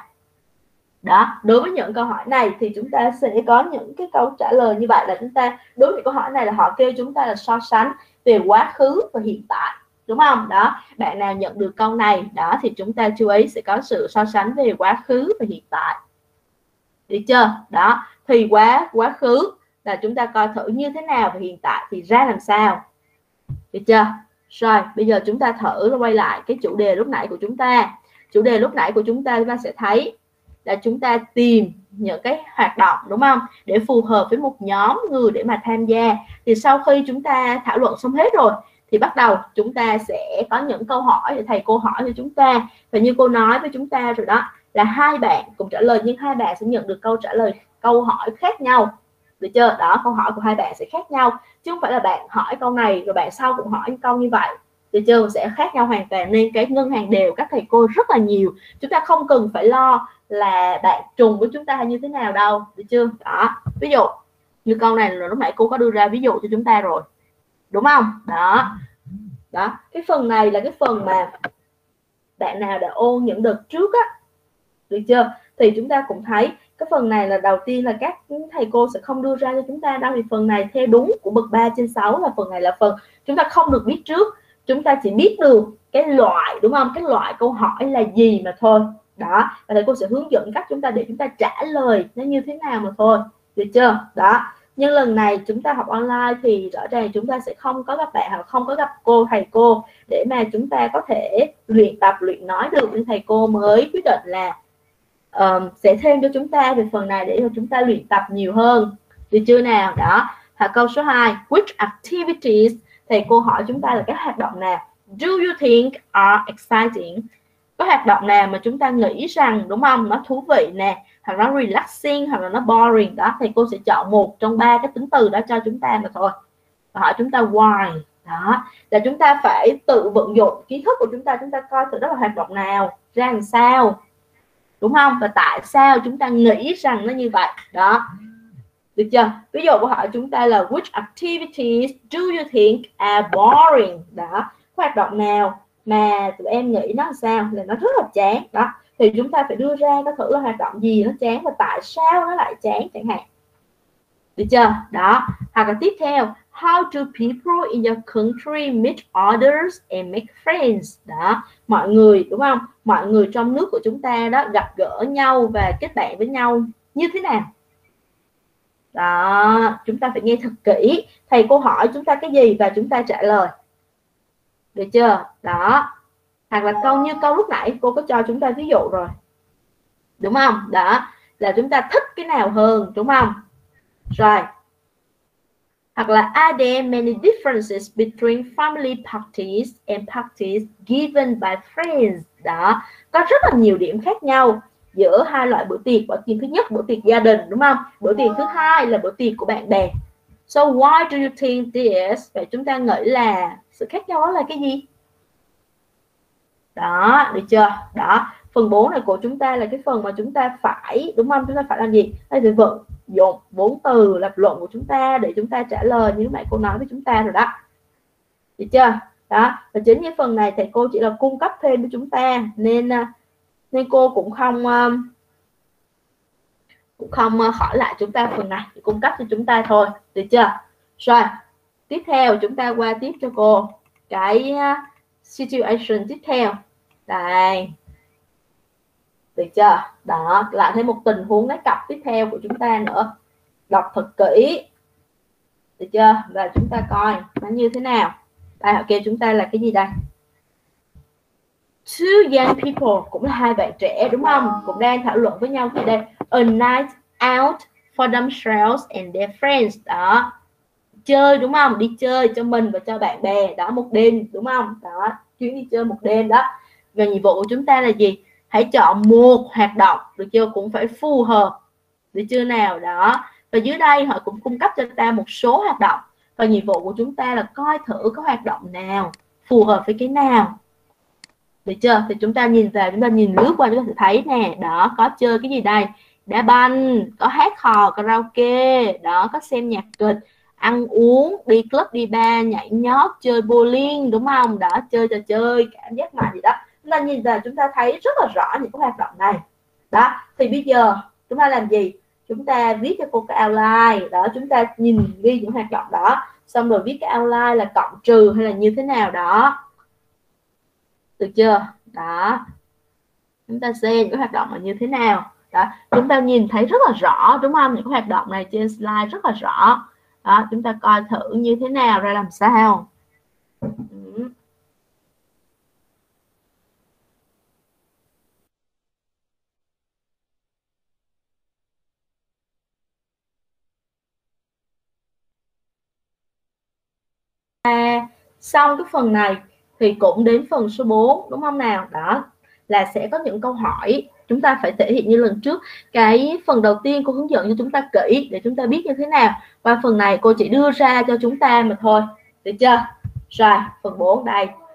Đó, đối với những câu hỏi này thì chúng ta sẽ có những cái câu trả lời như vậy, là chúng ta đối với câu hỏi này là họ kêu chúng ta là so sánh về quá khứ và hiện tại, đúng không? Đó, bạn nào nhận được câu này đó thì chúng ta chú ý sẽ có sự so sánh về quá khứ và hiện tại. Được chưa? Đó, thì quá khứ là chúng ta coi thử như thế nào, và hiện tại thì ra làm sao. Được chưa? Rồi, bây giờ chúng ta thử quay lại cái chủ đề lúc nãy của chúng ta. Chủ đề lúc nãy của chúng ta sẽ thấy là chúng ta tìm những cái hoạt động, đúng không, để phù hợp với một nhóm người để mà tham gia. Thì sau khi chúng ta thảo luận xong hết rồi thì bắt đầu chúng ta sẽ có những câu hỏi để thầy cô hỏi cho chúng ta. Và như cô nói với chúng ta rồi đó, là 2 bạn cùng trả lời nhưng 2 bạn sẽ nhận được câu hỏi khác nhau. Được chưa? Đó, câu hỏi của 2 bạn sẽ khác nhau chứ không phải là bạn hỏi câu này rồi bạn sau cũng hỏi câu như vậy. Được chưa? Sẽ khác nhau hoàn toàn, nên cái ngân hàng đều các thầy cô rất là nhiều, chúng ta không cần phải lo là bạn trùng với chúng ta hay như thế nào đâu. Được chưa? Đó, ví dụ như câu này là lúc nãy cô có đưa ra ví dụ cho chúng ta rồi, đúng không? Đó, đó, cái phần này là cái phần mà bạn nào đã ôn những đợt trước á, được chưa, thì chúng ta cũng thấy cái phần này là đầu tiên là các thầy cô sẽ không đưa ra cho chúng ta đâu, vì phần này theo đúng của bậc 3/6 là phần này là phần chúng ta không được biết trước, chúng ta chỉ biết được cái loại, đúng không, cái loại câu hỏi là gì mà thôi. Đó, và thầy cô sẽ hướng dẫn cách chúng ta để chúng ta trả lời nó như thế nào mà thôi, được chưa? Đó, nhưng lần này chúng ta học online thì rõ ràng chúng ta sẽ không có các bạn hoặc không có gặp thầy cô để mà chúng ta có thể luyện tập luyện nói được, nên thầy cô mới quyết định là sẽ thêm cho chúng ta về phần này để cho chúng ta luyện tập nhiều hơn, được chưa nào? Đó, và câu số 2, which activities, thầy cô hỏi chúng ta là các hoạt động nào do you think are exciting, có hoạt động nào mà chúng ta nghĩ rằng, đúng không, nó thú vị nè, hoặc nó relaxing, hoặc là nó boring. Đó, thầy cô sẽ chọn một trong ba cái tính từ đó cho chúng ta mà thôi, và hỏi chúng ta why. Đó là chúng ta phải tự vận dụng kiến thức của chúng ta coi thử đó là hoạt động nào, ra làm sao, đúng không, và tại sao chúng ta nghĩ rằng nó như vậy. Đó, được chưa? Ví dụ câu hỏi chúng ta là which activities do you think are boring. Đó, hoạt động nào mà tụi em nghĩ nó sao, là nó rất là chán. Đó, thì chúng ta phải đưa ra có thử là hoạt động gì nó chán và tại sao nó lại chán chẳng hạn, được chưa? Đó, hoặc là tiếp theo, how do people in your country meet others and make friends. Đó, mọi người, đúng không, mọi người trong nước của chúng ta đó gặp gỡ nhau và kết bạn với nhau như thế nào. Đó, chúng ta phải nghe thật kỹ thầy cô hỏi chúng ta cái gì và chúng ta trả lời, được chưa? Đó, hoặc là câu như câu lúc nãy cô có cho chúng ta ví dụ rồi, đúng không? Đó, là chúng ta thích cái nào hơn, đúng không? Rồi, hoặc là are there many differences between family parties and parties given by friends. Đó, có rất là nhiều điểm khác nhau giữa hai loại bữa tiệc. Bữa tiệc thứ nhất bữa tiệc gia đình, đúng không? Bữa tiệc thứ hai là bữa tiệc của bạn bè. So why do you think this? Vậy chúng ta nghĩ là sự khác nhau đó là cái gì? Đó, được chưa? Đó, phần 4 này của chúng ta là cái phần mà chúng ta phải, đúng không, chúng ta phải làm gì? Đây thì vận dụng vốn từ lập luận của chúng ta để chúng ta trả lời như mẹ cô nói với chúng ta rồi đó, được chưa? Đó, và chính những phần này thầy cô chỉ là cung cấp thêm với chúng ta, nên cô cũng không hỏi lại chúng ta phần này, cung cấp cho chúng ta thôi, được chưa? Rồi, tiếp theo chúng ta qua tiếp cho cô cái situation tiếp theo. Đây, được chưa? Đó, lại thêm một tình huống lấy cặp tiếp theo của chúng ta nữa, đọc thật kỹ, được chưa? Và chúng ta coi nó như thế nào. Đây, họ kêu chúng ta là cái gì đây? Two young people, cũng là hai bạn trẻ, đúng không? Cũng đang thảo luận với nhau thì đây, a night out for themselves and their friends. Đó, chơi, đúng không? Đi chơi cho mình và cho bạn bè. Đó, một đêm, đúng không? Đó, chuyến đi chơi một đêm đó. Và nhiệm vụ của chúng ta là gì? Hãy chọn một hoạt động, được chưa? Cũng phải phù hợp, được chưa nào? Đó, và dưới đây họ cũng cung cấp cho ta một số hoạt động, và nhiệm vụ của chúng ta là coi thử có hoạt động nào phù hợp với cái nào, được chưa? Thì chúng ta nhìn vào, chúng ta nhìn lướt qua chúng ta sẽ thấy nè. Đó, có chơi cái gì đây? Đá banh, có hát hò karaoke, đó, có xem nhạc kịch, ăn uống, đi club đi bar, nhảy nhót, chơi bowling, đúng không? Đó, chơi trò chơi cảm giác mạnh gì đó. Chúng ta nhìn vào chúng ta thấy rất là rõ những cái hoạt động này. Đó, thì bây giờ chúng ta làm gì? Chúng ta viết cho cô cái outline. Đó, chúng ta nhìn ghi những hoạt động đó, xong rồi viết cái outline là cộng trừ hay là như thế nào đó, được chưa? Đó, chúng ta xem những hoạt động là như thế nào. Đó, chúng ta nhìn thấy rất là rõ, đúng không? Những hoạt động này trên slide rất là rõ. Đó, chúng ta coi thử như thế nào, ra làm sao. Xong cái phần này thì cũng đến phần số 4, đúng không nào? Đó là sẽ có những câu hỏi chúng ta phải thể hiện như lần trước. Cái phần đầu tiên cô hướng dẫn cho chúng ta kỹ để chúng ta biết như thế nào, và phần này cô chỉ đưa ra cho chúng ta mà thôi, được chưa? Rồi, phần 4 đây.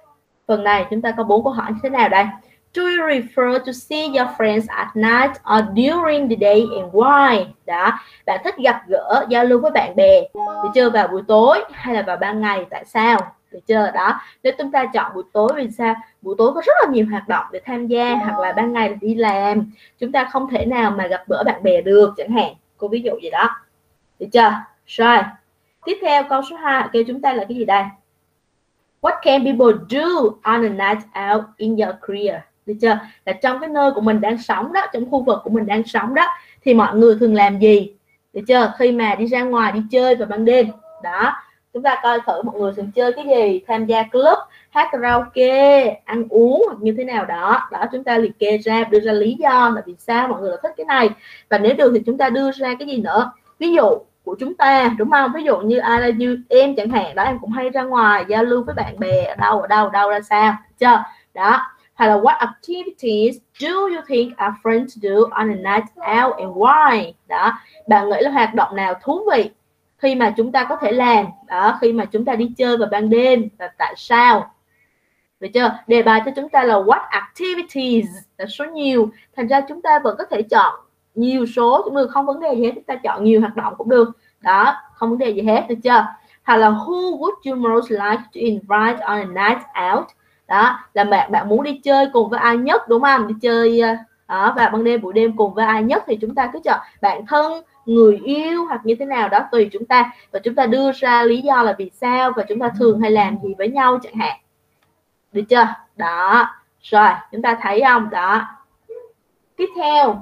Phần này chúng ta có 4 câu hỏi như thế nào đây? Do you prefer to see your friends at night or during the day and why? Đó, bạn thích gặp gỡ, giao lưu với bạn bè, được chưa, vào buổi tối hay là vào ban ngày, tại sao? Được chưa? Đó, nếu chúng ta chọn buổi tối vì sao? Buổi tối có rất là nhiều hoạt động để tham gia, hoặc là ban ngày là đi làm, chúng ta không thể nào mà gặp gỡ bạn bè được chẳng hạn. Cô ví dụ gì đó. Được chưa? Rồi. Tiếp theo câu số 2 kêu chúng ta là cái gì đây? What can people do on a night out in your career? Được chưa? Là trong cái nơi của mình đang sống đó, trong khu vực của mình đang sống đó, thì mọi người thường làm gì? Được chưa? Khi mà đi ra ngoài đi chơi vào ban đêm. Đó, chúng ta coi thử mọi người thường chơi cái gì, tham gia club, hát karaoke, ăn uống hoặc như thế nào đó. Đó, chúng ta liệt kê ra, đưa ra lý do là vì sao mọi người thích cái này. Và nếu được thì chúng ta đưa ra cái gì nữa? Ví dụ của chúng ta, đúng không? Ví dụ như ai là như em chẳng hạn đó, em cũng hay ra ngoài giao lưu với bạn bè ở đâu ra sao, chưa? Đó, hay là what activities do you think our friends do on a night out and why? Đó, bạn nghĩ là hoạt động nào thú vị khi mà chúng ta có thể làm đó, khi mà chúng ta đi chơi vào ban đêm, và tại sao? Được chưa? Đề bài cho chúng ta là what activities là số nhiều, thành ra chúng ta vẫn có thể chọn nhiều số cũng được, không vấn đề gì hết, chúng ta chọn nhiều hoạt động cũng được. Đó, không vấn đề gì hết, được chưa? Hay là who would you most like to invite on a night out? Đó, là bạn muốn đi chơi cùng với ai nhất, đúng không? Đi chơi vào ban đêm, buổi đêm cùng với ai nhất, thì chúng ta cứ chọn bạn thân, người yêu hoặc như thế nào đó tùy chúng ta, và chúng ta đưa ra lý do là vì sao, và chúng ta thường hay làm gì với nhau chẳng hạn. Được chưa? Đó, rồi chúng ta thấy không? Đó, tiếp theo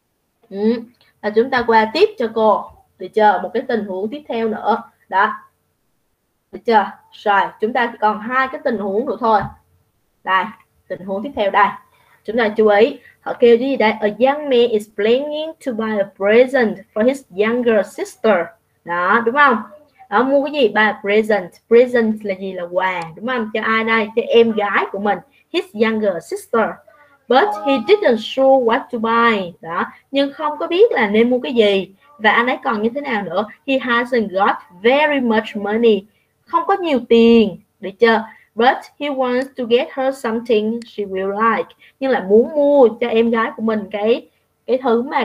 là chúng ta qua tiếp cho cô. Được chưa? Một cái tình huống tiếp theo nữa. Đó, được chưa? Rồi chúng ta còn 2 cái tình huống nữa thôi. Đây, tình huống tiếp theo đây, chúng ta chú ý, họ kêu cái gì đây? A young man is planning to buy a present for his younger sister. Đó, đúng không? Đó, mua cái gì? Buy a present. Present là gì? Là quà, đúng không? Cho ai đây? Cho em gái của mình, his younger sister. But he didn't sure what to buy. Đó, nhưng không có biết là nên mua cái gì. Và anh ấy còn như thế nào nữa? He hasn't got very much money. Không có nhiều tiền, được chưa? But he wants to get her something she will like. Nhưng lại muốn mua cho em gái của mình cái thứ mà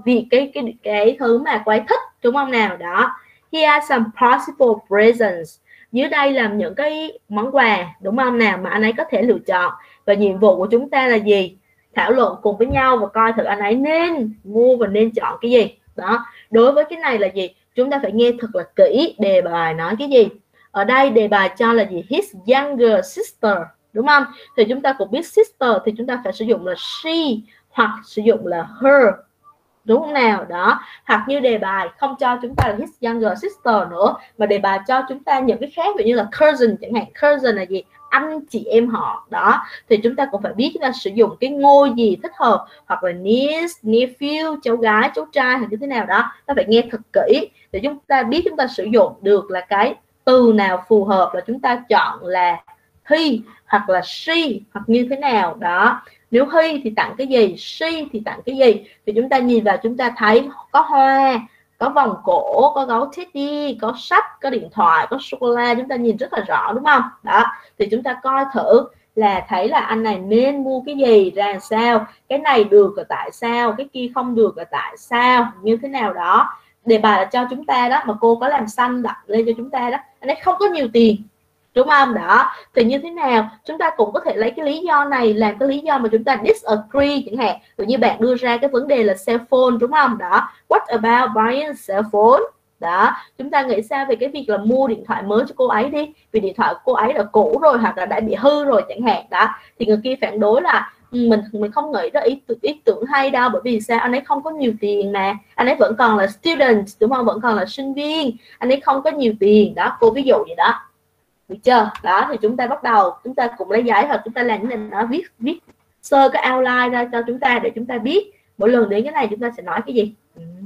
cái thứ mà cô ấy thích, đúng không nào? Đó. Here are some possible presents. Dưới đây là những cái món quà, đúng không nào, mà anh ấy có thể lựa chọn. Và nhiệm vụ của chúng ta là gì? Thảo luận cùng với nhau và coi thử anh ấy nên mua và nên chọn cái gì. Đó. Đối với cái này là gì? Chúng ta phải nghe thật là kỹ đề bài nói cái gì. Ở đây đề bài cho là gì? His younger sister, đúng không? Thì chúng ta cũng biết sister thì chúng ta phải sử dụng là she hoặc sử dụng là her, đúng không nào? Đó, hoặc như đề bài không cho chúng ta là his younger sister nữa, mà đề bài cho chúng ta những cái khác, ví như là cousin chẳng hạn. Cousin là gì? Anh chị em họ. Đó, thì chúng ta cũng phải biết chúng ta sử dụng cái ngôi gì thích hợp, hoặc là niece, nephew, cháu gái, cháu trai hay như thế nào đó. Ta phải nghe thật kỹ để chúng ta biết chúng ta sử dụng được là cái từ nào phù hợp, là chúng ta chọn là he hoặc là she hoặc như thế nào. Đó, nếu he thì tặng cái gì, she thì tặng cái gì, thì chúng ta nhìn vào chúng ta thấy có hoa, có vòng cổ, có gấu teddy, có sách, có điện thoại, có sô cô la, chúng ta nhìn rất là rõ, đúng không? Đó, thì chúng ta coi thử là thấy là anh này nên mua cái gì ra sao, cái này được là tại sao, cái kia không được là tại sao, như thế nào đó. Đề bài là cho chúng ta đó, mà cô có làm xanh đặt lên cho chúng ta đó, anh ấy không có nhiều tiền, đúng không? Đó, thì như thế nào chúng ta cũng có thể lấy cái lý do này làm cái lý do mà chúng ta disagree chẳng hạn. Ví như bạn đưa ra cái vấn đề là cell phone, đúng không? Đó, what about buying a cell phone? Đó, chúng ta nghĩ sao về cái việc là mua điện thoại mới cho cô ấy đi, vì điện thoại của cô ấy là cũ rồi hoặc là đã bị hư rồi chẳng hạn. Đó, thì người kia phản đối là mình không nghĩ ra ý tưởng hay đâu, bởi vì sao? Anh ấy không có nhiều tiền mà, anh ấy vẫn còn là student, đúng không? Vẫn còn là sinh viên, anh ấy không có nhiều tiền. Đó, cô ví dụ vậy đó, được chưa? Đó, thì chúng ta bắt đầu, chúng ta cùng lấy giấy hoặc chúng ta làm những nó viết sơ cái outline ra cho chúng ta, để chúng ta biết mỗi lần đến cái này chúng ta sẽ nói cái gì.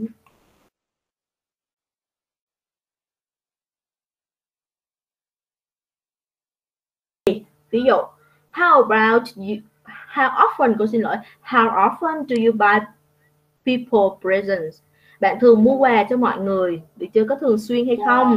Ví dụ, how often, cô xin lỗi, how often do you buy people presents? Bạn thường mua quà cho mọi người, được chưa? Có thường xuyên hay không?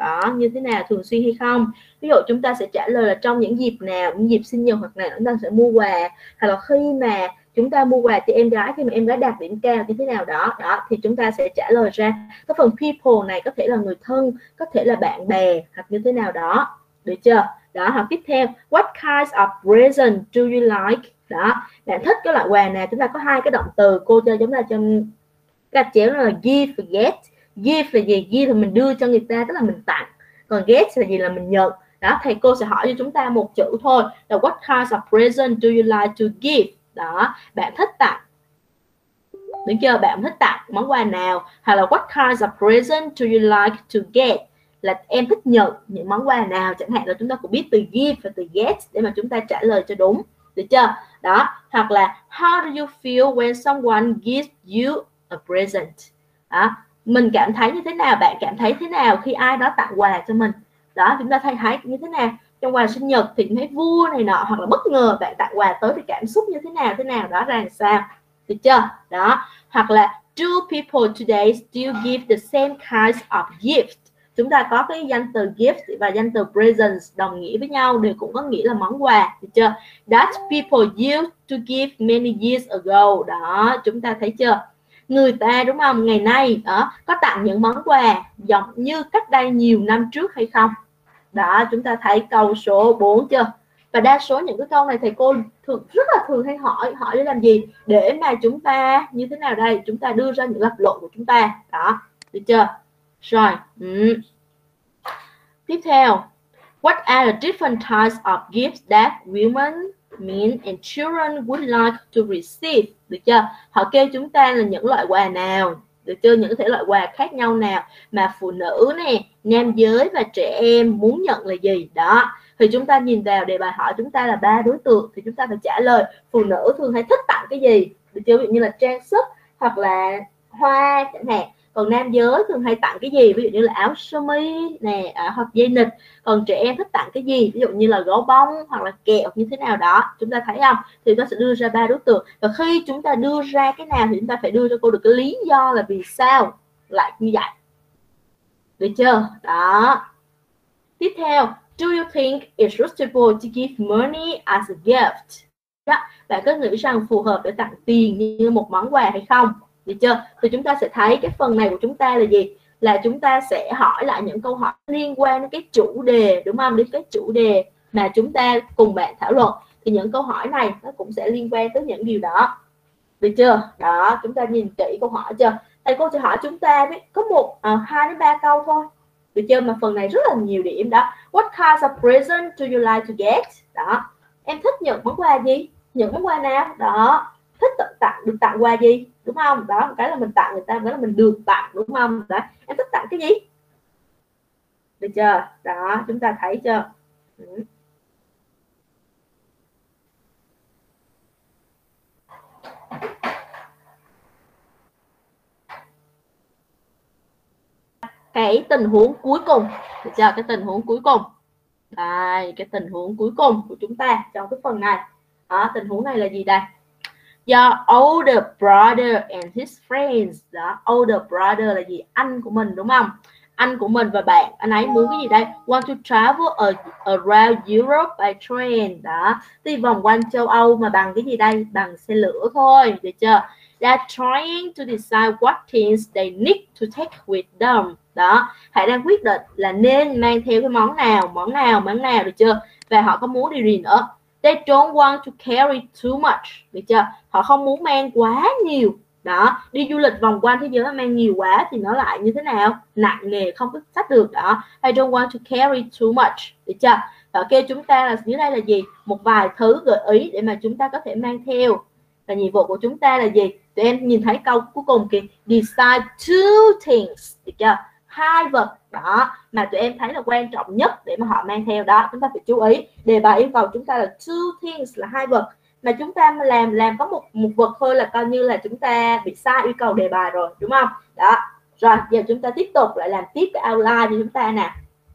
đó, như thế nào, thường xuyên hay không. Ví dụ chúng ta sẽ trả lời là trong những dịp nào, những dịp sinh nhật hoặc nào chúng ta sẽ mua quà, hoặc là khi mà chúng ta mua quà cho em gái, khi mà em gái đạt điểm cao như thế nào đó, thì chúng ta sẽ trả lời ra. Cái phần people này có thể là người thân, có thể là bạn bè, hoặc như thế nào đó, được chưa? Đó, hoặc tiếp theo, what kinds of present do you like? Đó, bạn thích cái loại quà nào? Chúng ta có hai cái động từ, cô cho chúng ta trong gạch chéo là give và get. Give là gì? Give là mình đưa cho người ta, tức là mình tặng. Còn get là gì? Là mình nhận. Đó, thầy cô sẽ hỏi cho chúng ta một chữ thôi, là what kinds of present do you like to give? Đó, bạn thích tặng, đúng chưa? Bạn thích tặng món quà nào? Hoặc là what kinds of present do you like to get? Là em thích nhận những món quà nào, chẳng hạn là chúng ta cũng biết từ give và từ get để mà chúng ta trả lời cho đúng, được chưa? Đó, hoặc là how do you feel when someone gives you a present? Đó, mình cảm thấy như thế nào, bạn cảm thấy thế nào khi ai đó tặng quà cho mình? Đó, chúng ta thấy như thế nào? Trong quà sinh nhật thì thấy vui này nọ, hoặc là bất ngờ bạn tặng quà tới thì cảm xúc như thế nào đó ra làm sao, được chưa? Đó, hoặc là do people today still give the same kinds of gifts? Chúng ta có cái danh từ gift và danh từ presents đồng nghĩa với nhau, đều cũng có nghĩa là món quà, được chưa? That people used to give many years ago. Đó, chúng ta thấy chưa? Người ta, đúng không, ngày nay đó có tặng những món quà giống như cách đây nhiều năm trước hay không? Đó, chúng ta thấy câu số 4 chưa? Và đa số những cái câu này thầy cô rất là thường hay hỏi để làm gì? Để mà chúng ta như thế nào đây? Chúng ta đưa ra những lập luận của chúng ta. Đó, được chưa? Rồi, tiếp theo, what are the different types of gifts that women, men and children would like to receive? Được chưa? Họ kêu chúng ta là những loại quà nào, được chưa? Những thể loại quà khác nhau nào mà phụ nữ nè, nam giới và trẻ em muốn nhận là gì? Đó, thì chúng ta nhìn vào đề bài hỏi chúng ta là 3 đối tượng, thì chúng ta phải trả lời phụ nữ thường hay thích tặng cái gì, được chưa? Ví dụ như là trang sức hoặc là hoa chẳng hạn. Còn nam giới thường hay tặng cái gì? Ví dụ như là áo sơ mi nè, hoặc dây nịt. Còn trẻ em thích tặng cái gì? Ví dụ như là gấu bông hoặc là kẹo như thế nào đó. Chúng ta thấy không? Thì nó sẽ đưa ra 3 đối tượng. Và khi chúng ta đưa ra cái nào thì chúng ta phải đưa cho cô được cái lý do là vì sao lại như vậy. Được chưa? Đó. Tiếp theo, do you think it's suitable to give money as a gift? Đó, bạn có nghĩ rằng phù hợp để tặng tiền như một món quà hay không? Được chưa? Thì chúng ta sẽ thấy cái phần này của chúng ta là gì? Là chúng ta sẽ hỏi lại những câu hỏi liên quan đến cái chủ đề, đúng không? Đến cái chủ đề mà chúng ta cùng bạn thảo luận. Thì những câu hỏi này nó cũng sẽ liên quan tới những điều đó. Được chưa? Đó, chúng ta nhìn kỹ câu hỏi chưa? Thầy cô sẽ hỏi chúng ta có 2 đến 3 câu thôi. Được chưa? Mà phần này rất là nhiều điểm đó. What kinds of present do you like to get? Đó. Em thích nhận món quà gì? Nhận món quà nào? Đó. Thích được tặng quà gì? Đúng không? Đó, một cái là mình tặng người ta, một cái là mình được tặng, đúng không? Đó. Em thích tặng cái gì? Được chưa? Đó, chúng ta thấy chưa? Cái tình huống cuối cùng, được chưa? Cái tình huống cuối cùng. Đây, cái tình huống cuối cùng của chúng ta trong cái phần này. Đó, tình huống này là gì đây? Your older brother and his friends. Đó, older brother là gì? Anh của mình, đúng không? Anh của mình và bạn, anh ấy muốn cái gì đây? Want to travel around Europe by train. Đó, đi vòng quanh châu Âu mà bằng cái gì đây? Bằng xe lửa thôi, được chưa? They're trying to decide what things they need to take with them. Đó, họ đang quyết định là nên mang theo cái món nào, được chưa? Và họ có muốn điều gì nữa? They don't want to carry too much, được chưa? Họ không muốn mang quá nhiều. Đó, đi du lịch vòng quanh thế giới mà mang nhiều quá thì nó lại như thế nào? Nặng nề, không có xách được. Đó, I don't want to carry too much, được chưa? Và kêu chúng ta là dưới đây là gì? Một vài thứ gợi ý để mà chúng ta có thể mang theo. Và nhiệm vụ của chúng ta là gì? Tụi em nhìn thấy câu cuối cùng kìa, decide two things, được chưa? 2 vật đó mà tụi em thấy là quan trọng nhất để mà họ mang theo. Đó, chúng ta phải chú ý, đề bài yêu cầu chúng ta là two things, là 2 vật, mà chúng ta làm có một vật thôi là coi như là chúng ta bị sai yêu cầu đề bài rồi, đúng không? Đó, rồi giờ chúng ta tiếp tục lại làm tiếp cái outline cho chúng ta nè.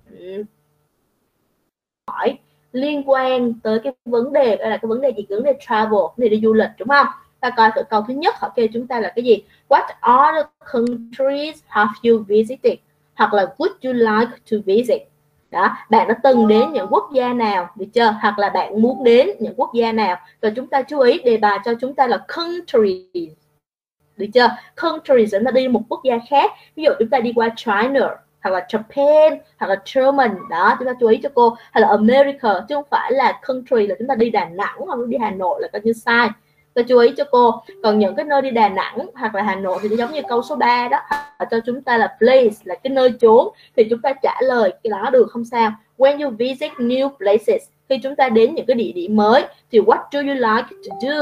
Hỏi liên quan tới cái vấn đề, đây là cái vấn đề gì? Vấn đề travel, vấn đề đi du lịch, đúng không? Ta coi thử câu thứ nhất họ kêu chúng ta là cái gì? What other countries have you visited? hoặc là would you like to visit. Đó, bạn đã từng đến những quốc gia nào, được chưa? Hoặc là bạn muốn đến những quốc gia nào. Rồi chúng ta chú ý đề bài cho chúng ta là country, được chưa? Country sẽ là đi một quốc gia khác. Ví dụ chúng ta đi qua China, hoặc là Japan, hoặc là German. Đó, chúng ta chú ý cho cô. Hay là America, chứ không phải là country là chúng ta đi Đà Nẵng hoặc đi Hà Nội là coi như sai. Tôi chú ý cho cô. Còn những cái nơi đi Đà Nẵng hoặc là Hà Nội thì giống như câu số 3 đó, cho chúng ta là place là cái nơi chốn, thì chúng ta trả lời cái đó được, không sao. When you visit new places, khi chúng ta đến những cái địa điểm mới, thì what do you like to do,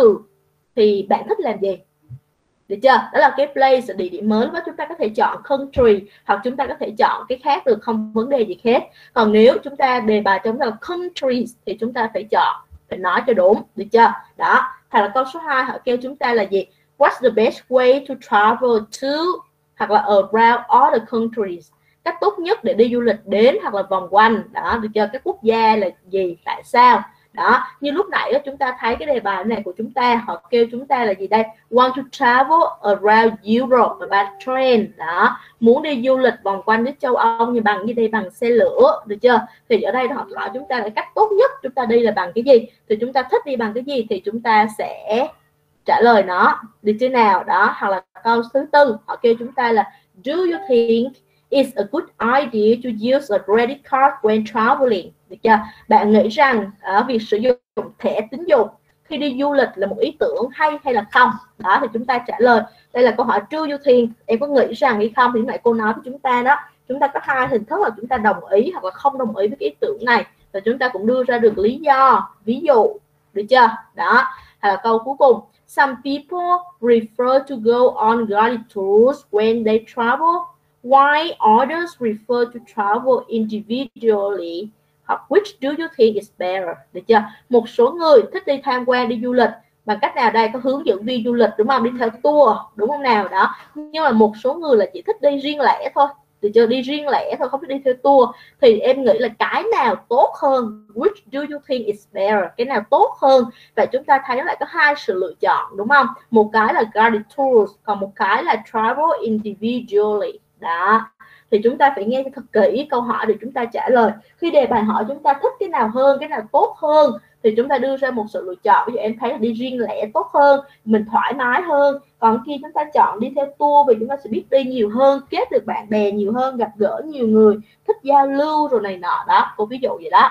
thì bạn thích làm gì, được chưa? Đó là cái place là địa điểm mới. Và chúng ta có thể chọn country hoặc chúng ta có thể chọn cái khác được, không vấn đề gì khác. Còn nếu chúng ta đề bài cho chúng ta là countries thì chúng ta phải chọn, phải nói cho đúng, được chưa? Đó. Hoặc là câu số 2 họ kêu chúng ta là gì? What's the best way to travel to, hoặc là around all the countries, cách tốt nhất để đi du lịch đến hoặc là vòng quanh. Đó, được chưa? Các quốc gia là gì, tại sao? Đó, như lúc nãy đó, chúng ta thấy cái đề bài này của chúng ta, họ kêu chúng ta là gì đây? Want to travel around Europe by train. Đó, muốn đi du lịch vòng quanh nước châu Âu như bằng như đây, bằng xe lửa, được chưa? Thì ở đây họ hỏi chúng ta là cách tốt nhất chúng ta đi là bằng cái gì, thì chúng ta thích đi bằng cái gì thì chúng ta sẽ trả lời nó, được chưa nào? Đó, hoặc là câu thứ tư họ kêu chúng ta là do you think it's a good idea to use a credit card when traveling, được chưa? Bạn nghĩ rằng việc sử dụng thẻ tín dụng khi đi du lịch là một ý tưởng hay là không? Đó, thì chúng ta trả lời. Đây là câu hỏi do you think, em có nghĩ rằng hay không? Thì lúc nãy cô nói với chúng ta đó, chúng ta có hai hình thức là chúng ta đồng ý hoặc là không đồng ý với cái ý tưởng này, và chúng ta cũng đưa ra được lý do, ví dụ, được chưa? Đó, hay là câu cuối cùng, some people prefer to go on guided tours when they travel, while others prefer to travel individually. Hoặc which do you think is better, được chưa? Một số người thích đi tham quan, đi du lịch bằng cách nào đây? Có hướng dẫn viên du lịch, đúng không? Đi theo tour, đúng không nào? Đó, nhưng mà một số người là chỉ thích đi riêng lẻ thôi, được chưa? Đi riêng lẻ thôi, không thích đi theo tour. Thì em nghĩ là cái nào tốt hơn? Which do you think is better? Cái nào tốt hơn? Và chúng ta thấy lại có hai sự lựa chọn, đúng không? Một cái là guided tours, còn một cái là travel individually. Đó, thì chúng ta phải nghe thật kỹ câu hỏi để chúng ta trả lời. Khi đề bài hỏi chúng ta thích cái nào hơn, cái nào tốt hơn, thì chúng ta đưa ra một sự lựa chọn. Ví dụ em thấy là đi riêng lẻ tốt hơn, mình thoải mái hơn. Còn khi chúng ta chọn đi theo tour vì chúng ta sẽ biết đi nhiều hơn, kết được bạn bè nhiều hơn, gặp gỡ nhiều người, thích giao lưu rồi này nọ. Đó, cô ví dụ vậy đó,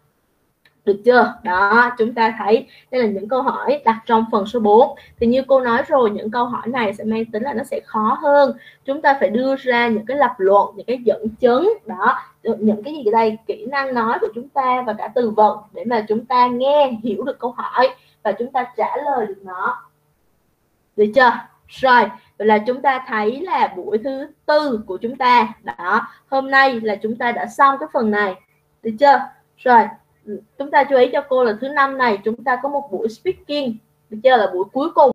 được chưa? Đó, chúng ta thấy đây là những câu hỏi đặt trong phần số 4. Thì như cô nói rồi, những câu hỏi này sẽ mang tính là nó sẽ khó hơn. Chúng ta phải đưa ra những cái lập luận, những cái dẫn chứng, đó, những cái gì đây, kỹ năng nói của chúng ta và cả từ vựng để mà chúng ta nghe hiểu được câu hỏi và chúng ta trả lời được nó, được chưa? Rồi, vậy là chúng ta thấy là buổi thứ tư của chúng ta. Đó, hôm nay là chúng ta đã xong cái phần này, được chưa? Rồi, chúng ta chú ý cho cô là thứ năm này chúng ta có một buổi speaking, được chưa, là buổi cuối cùng.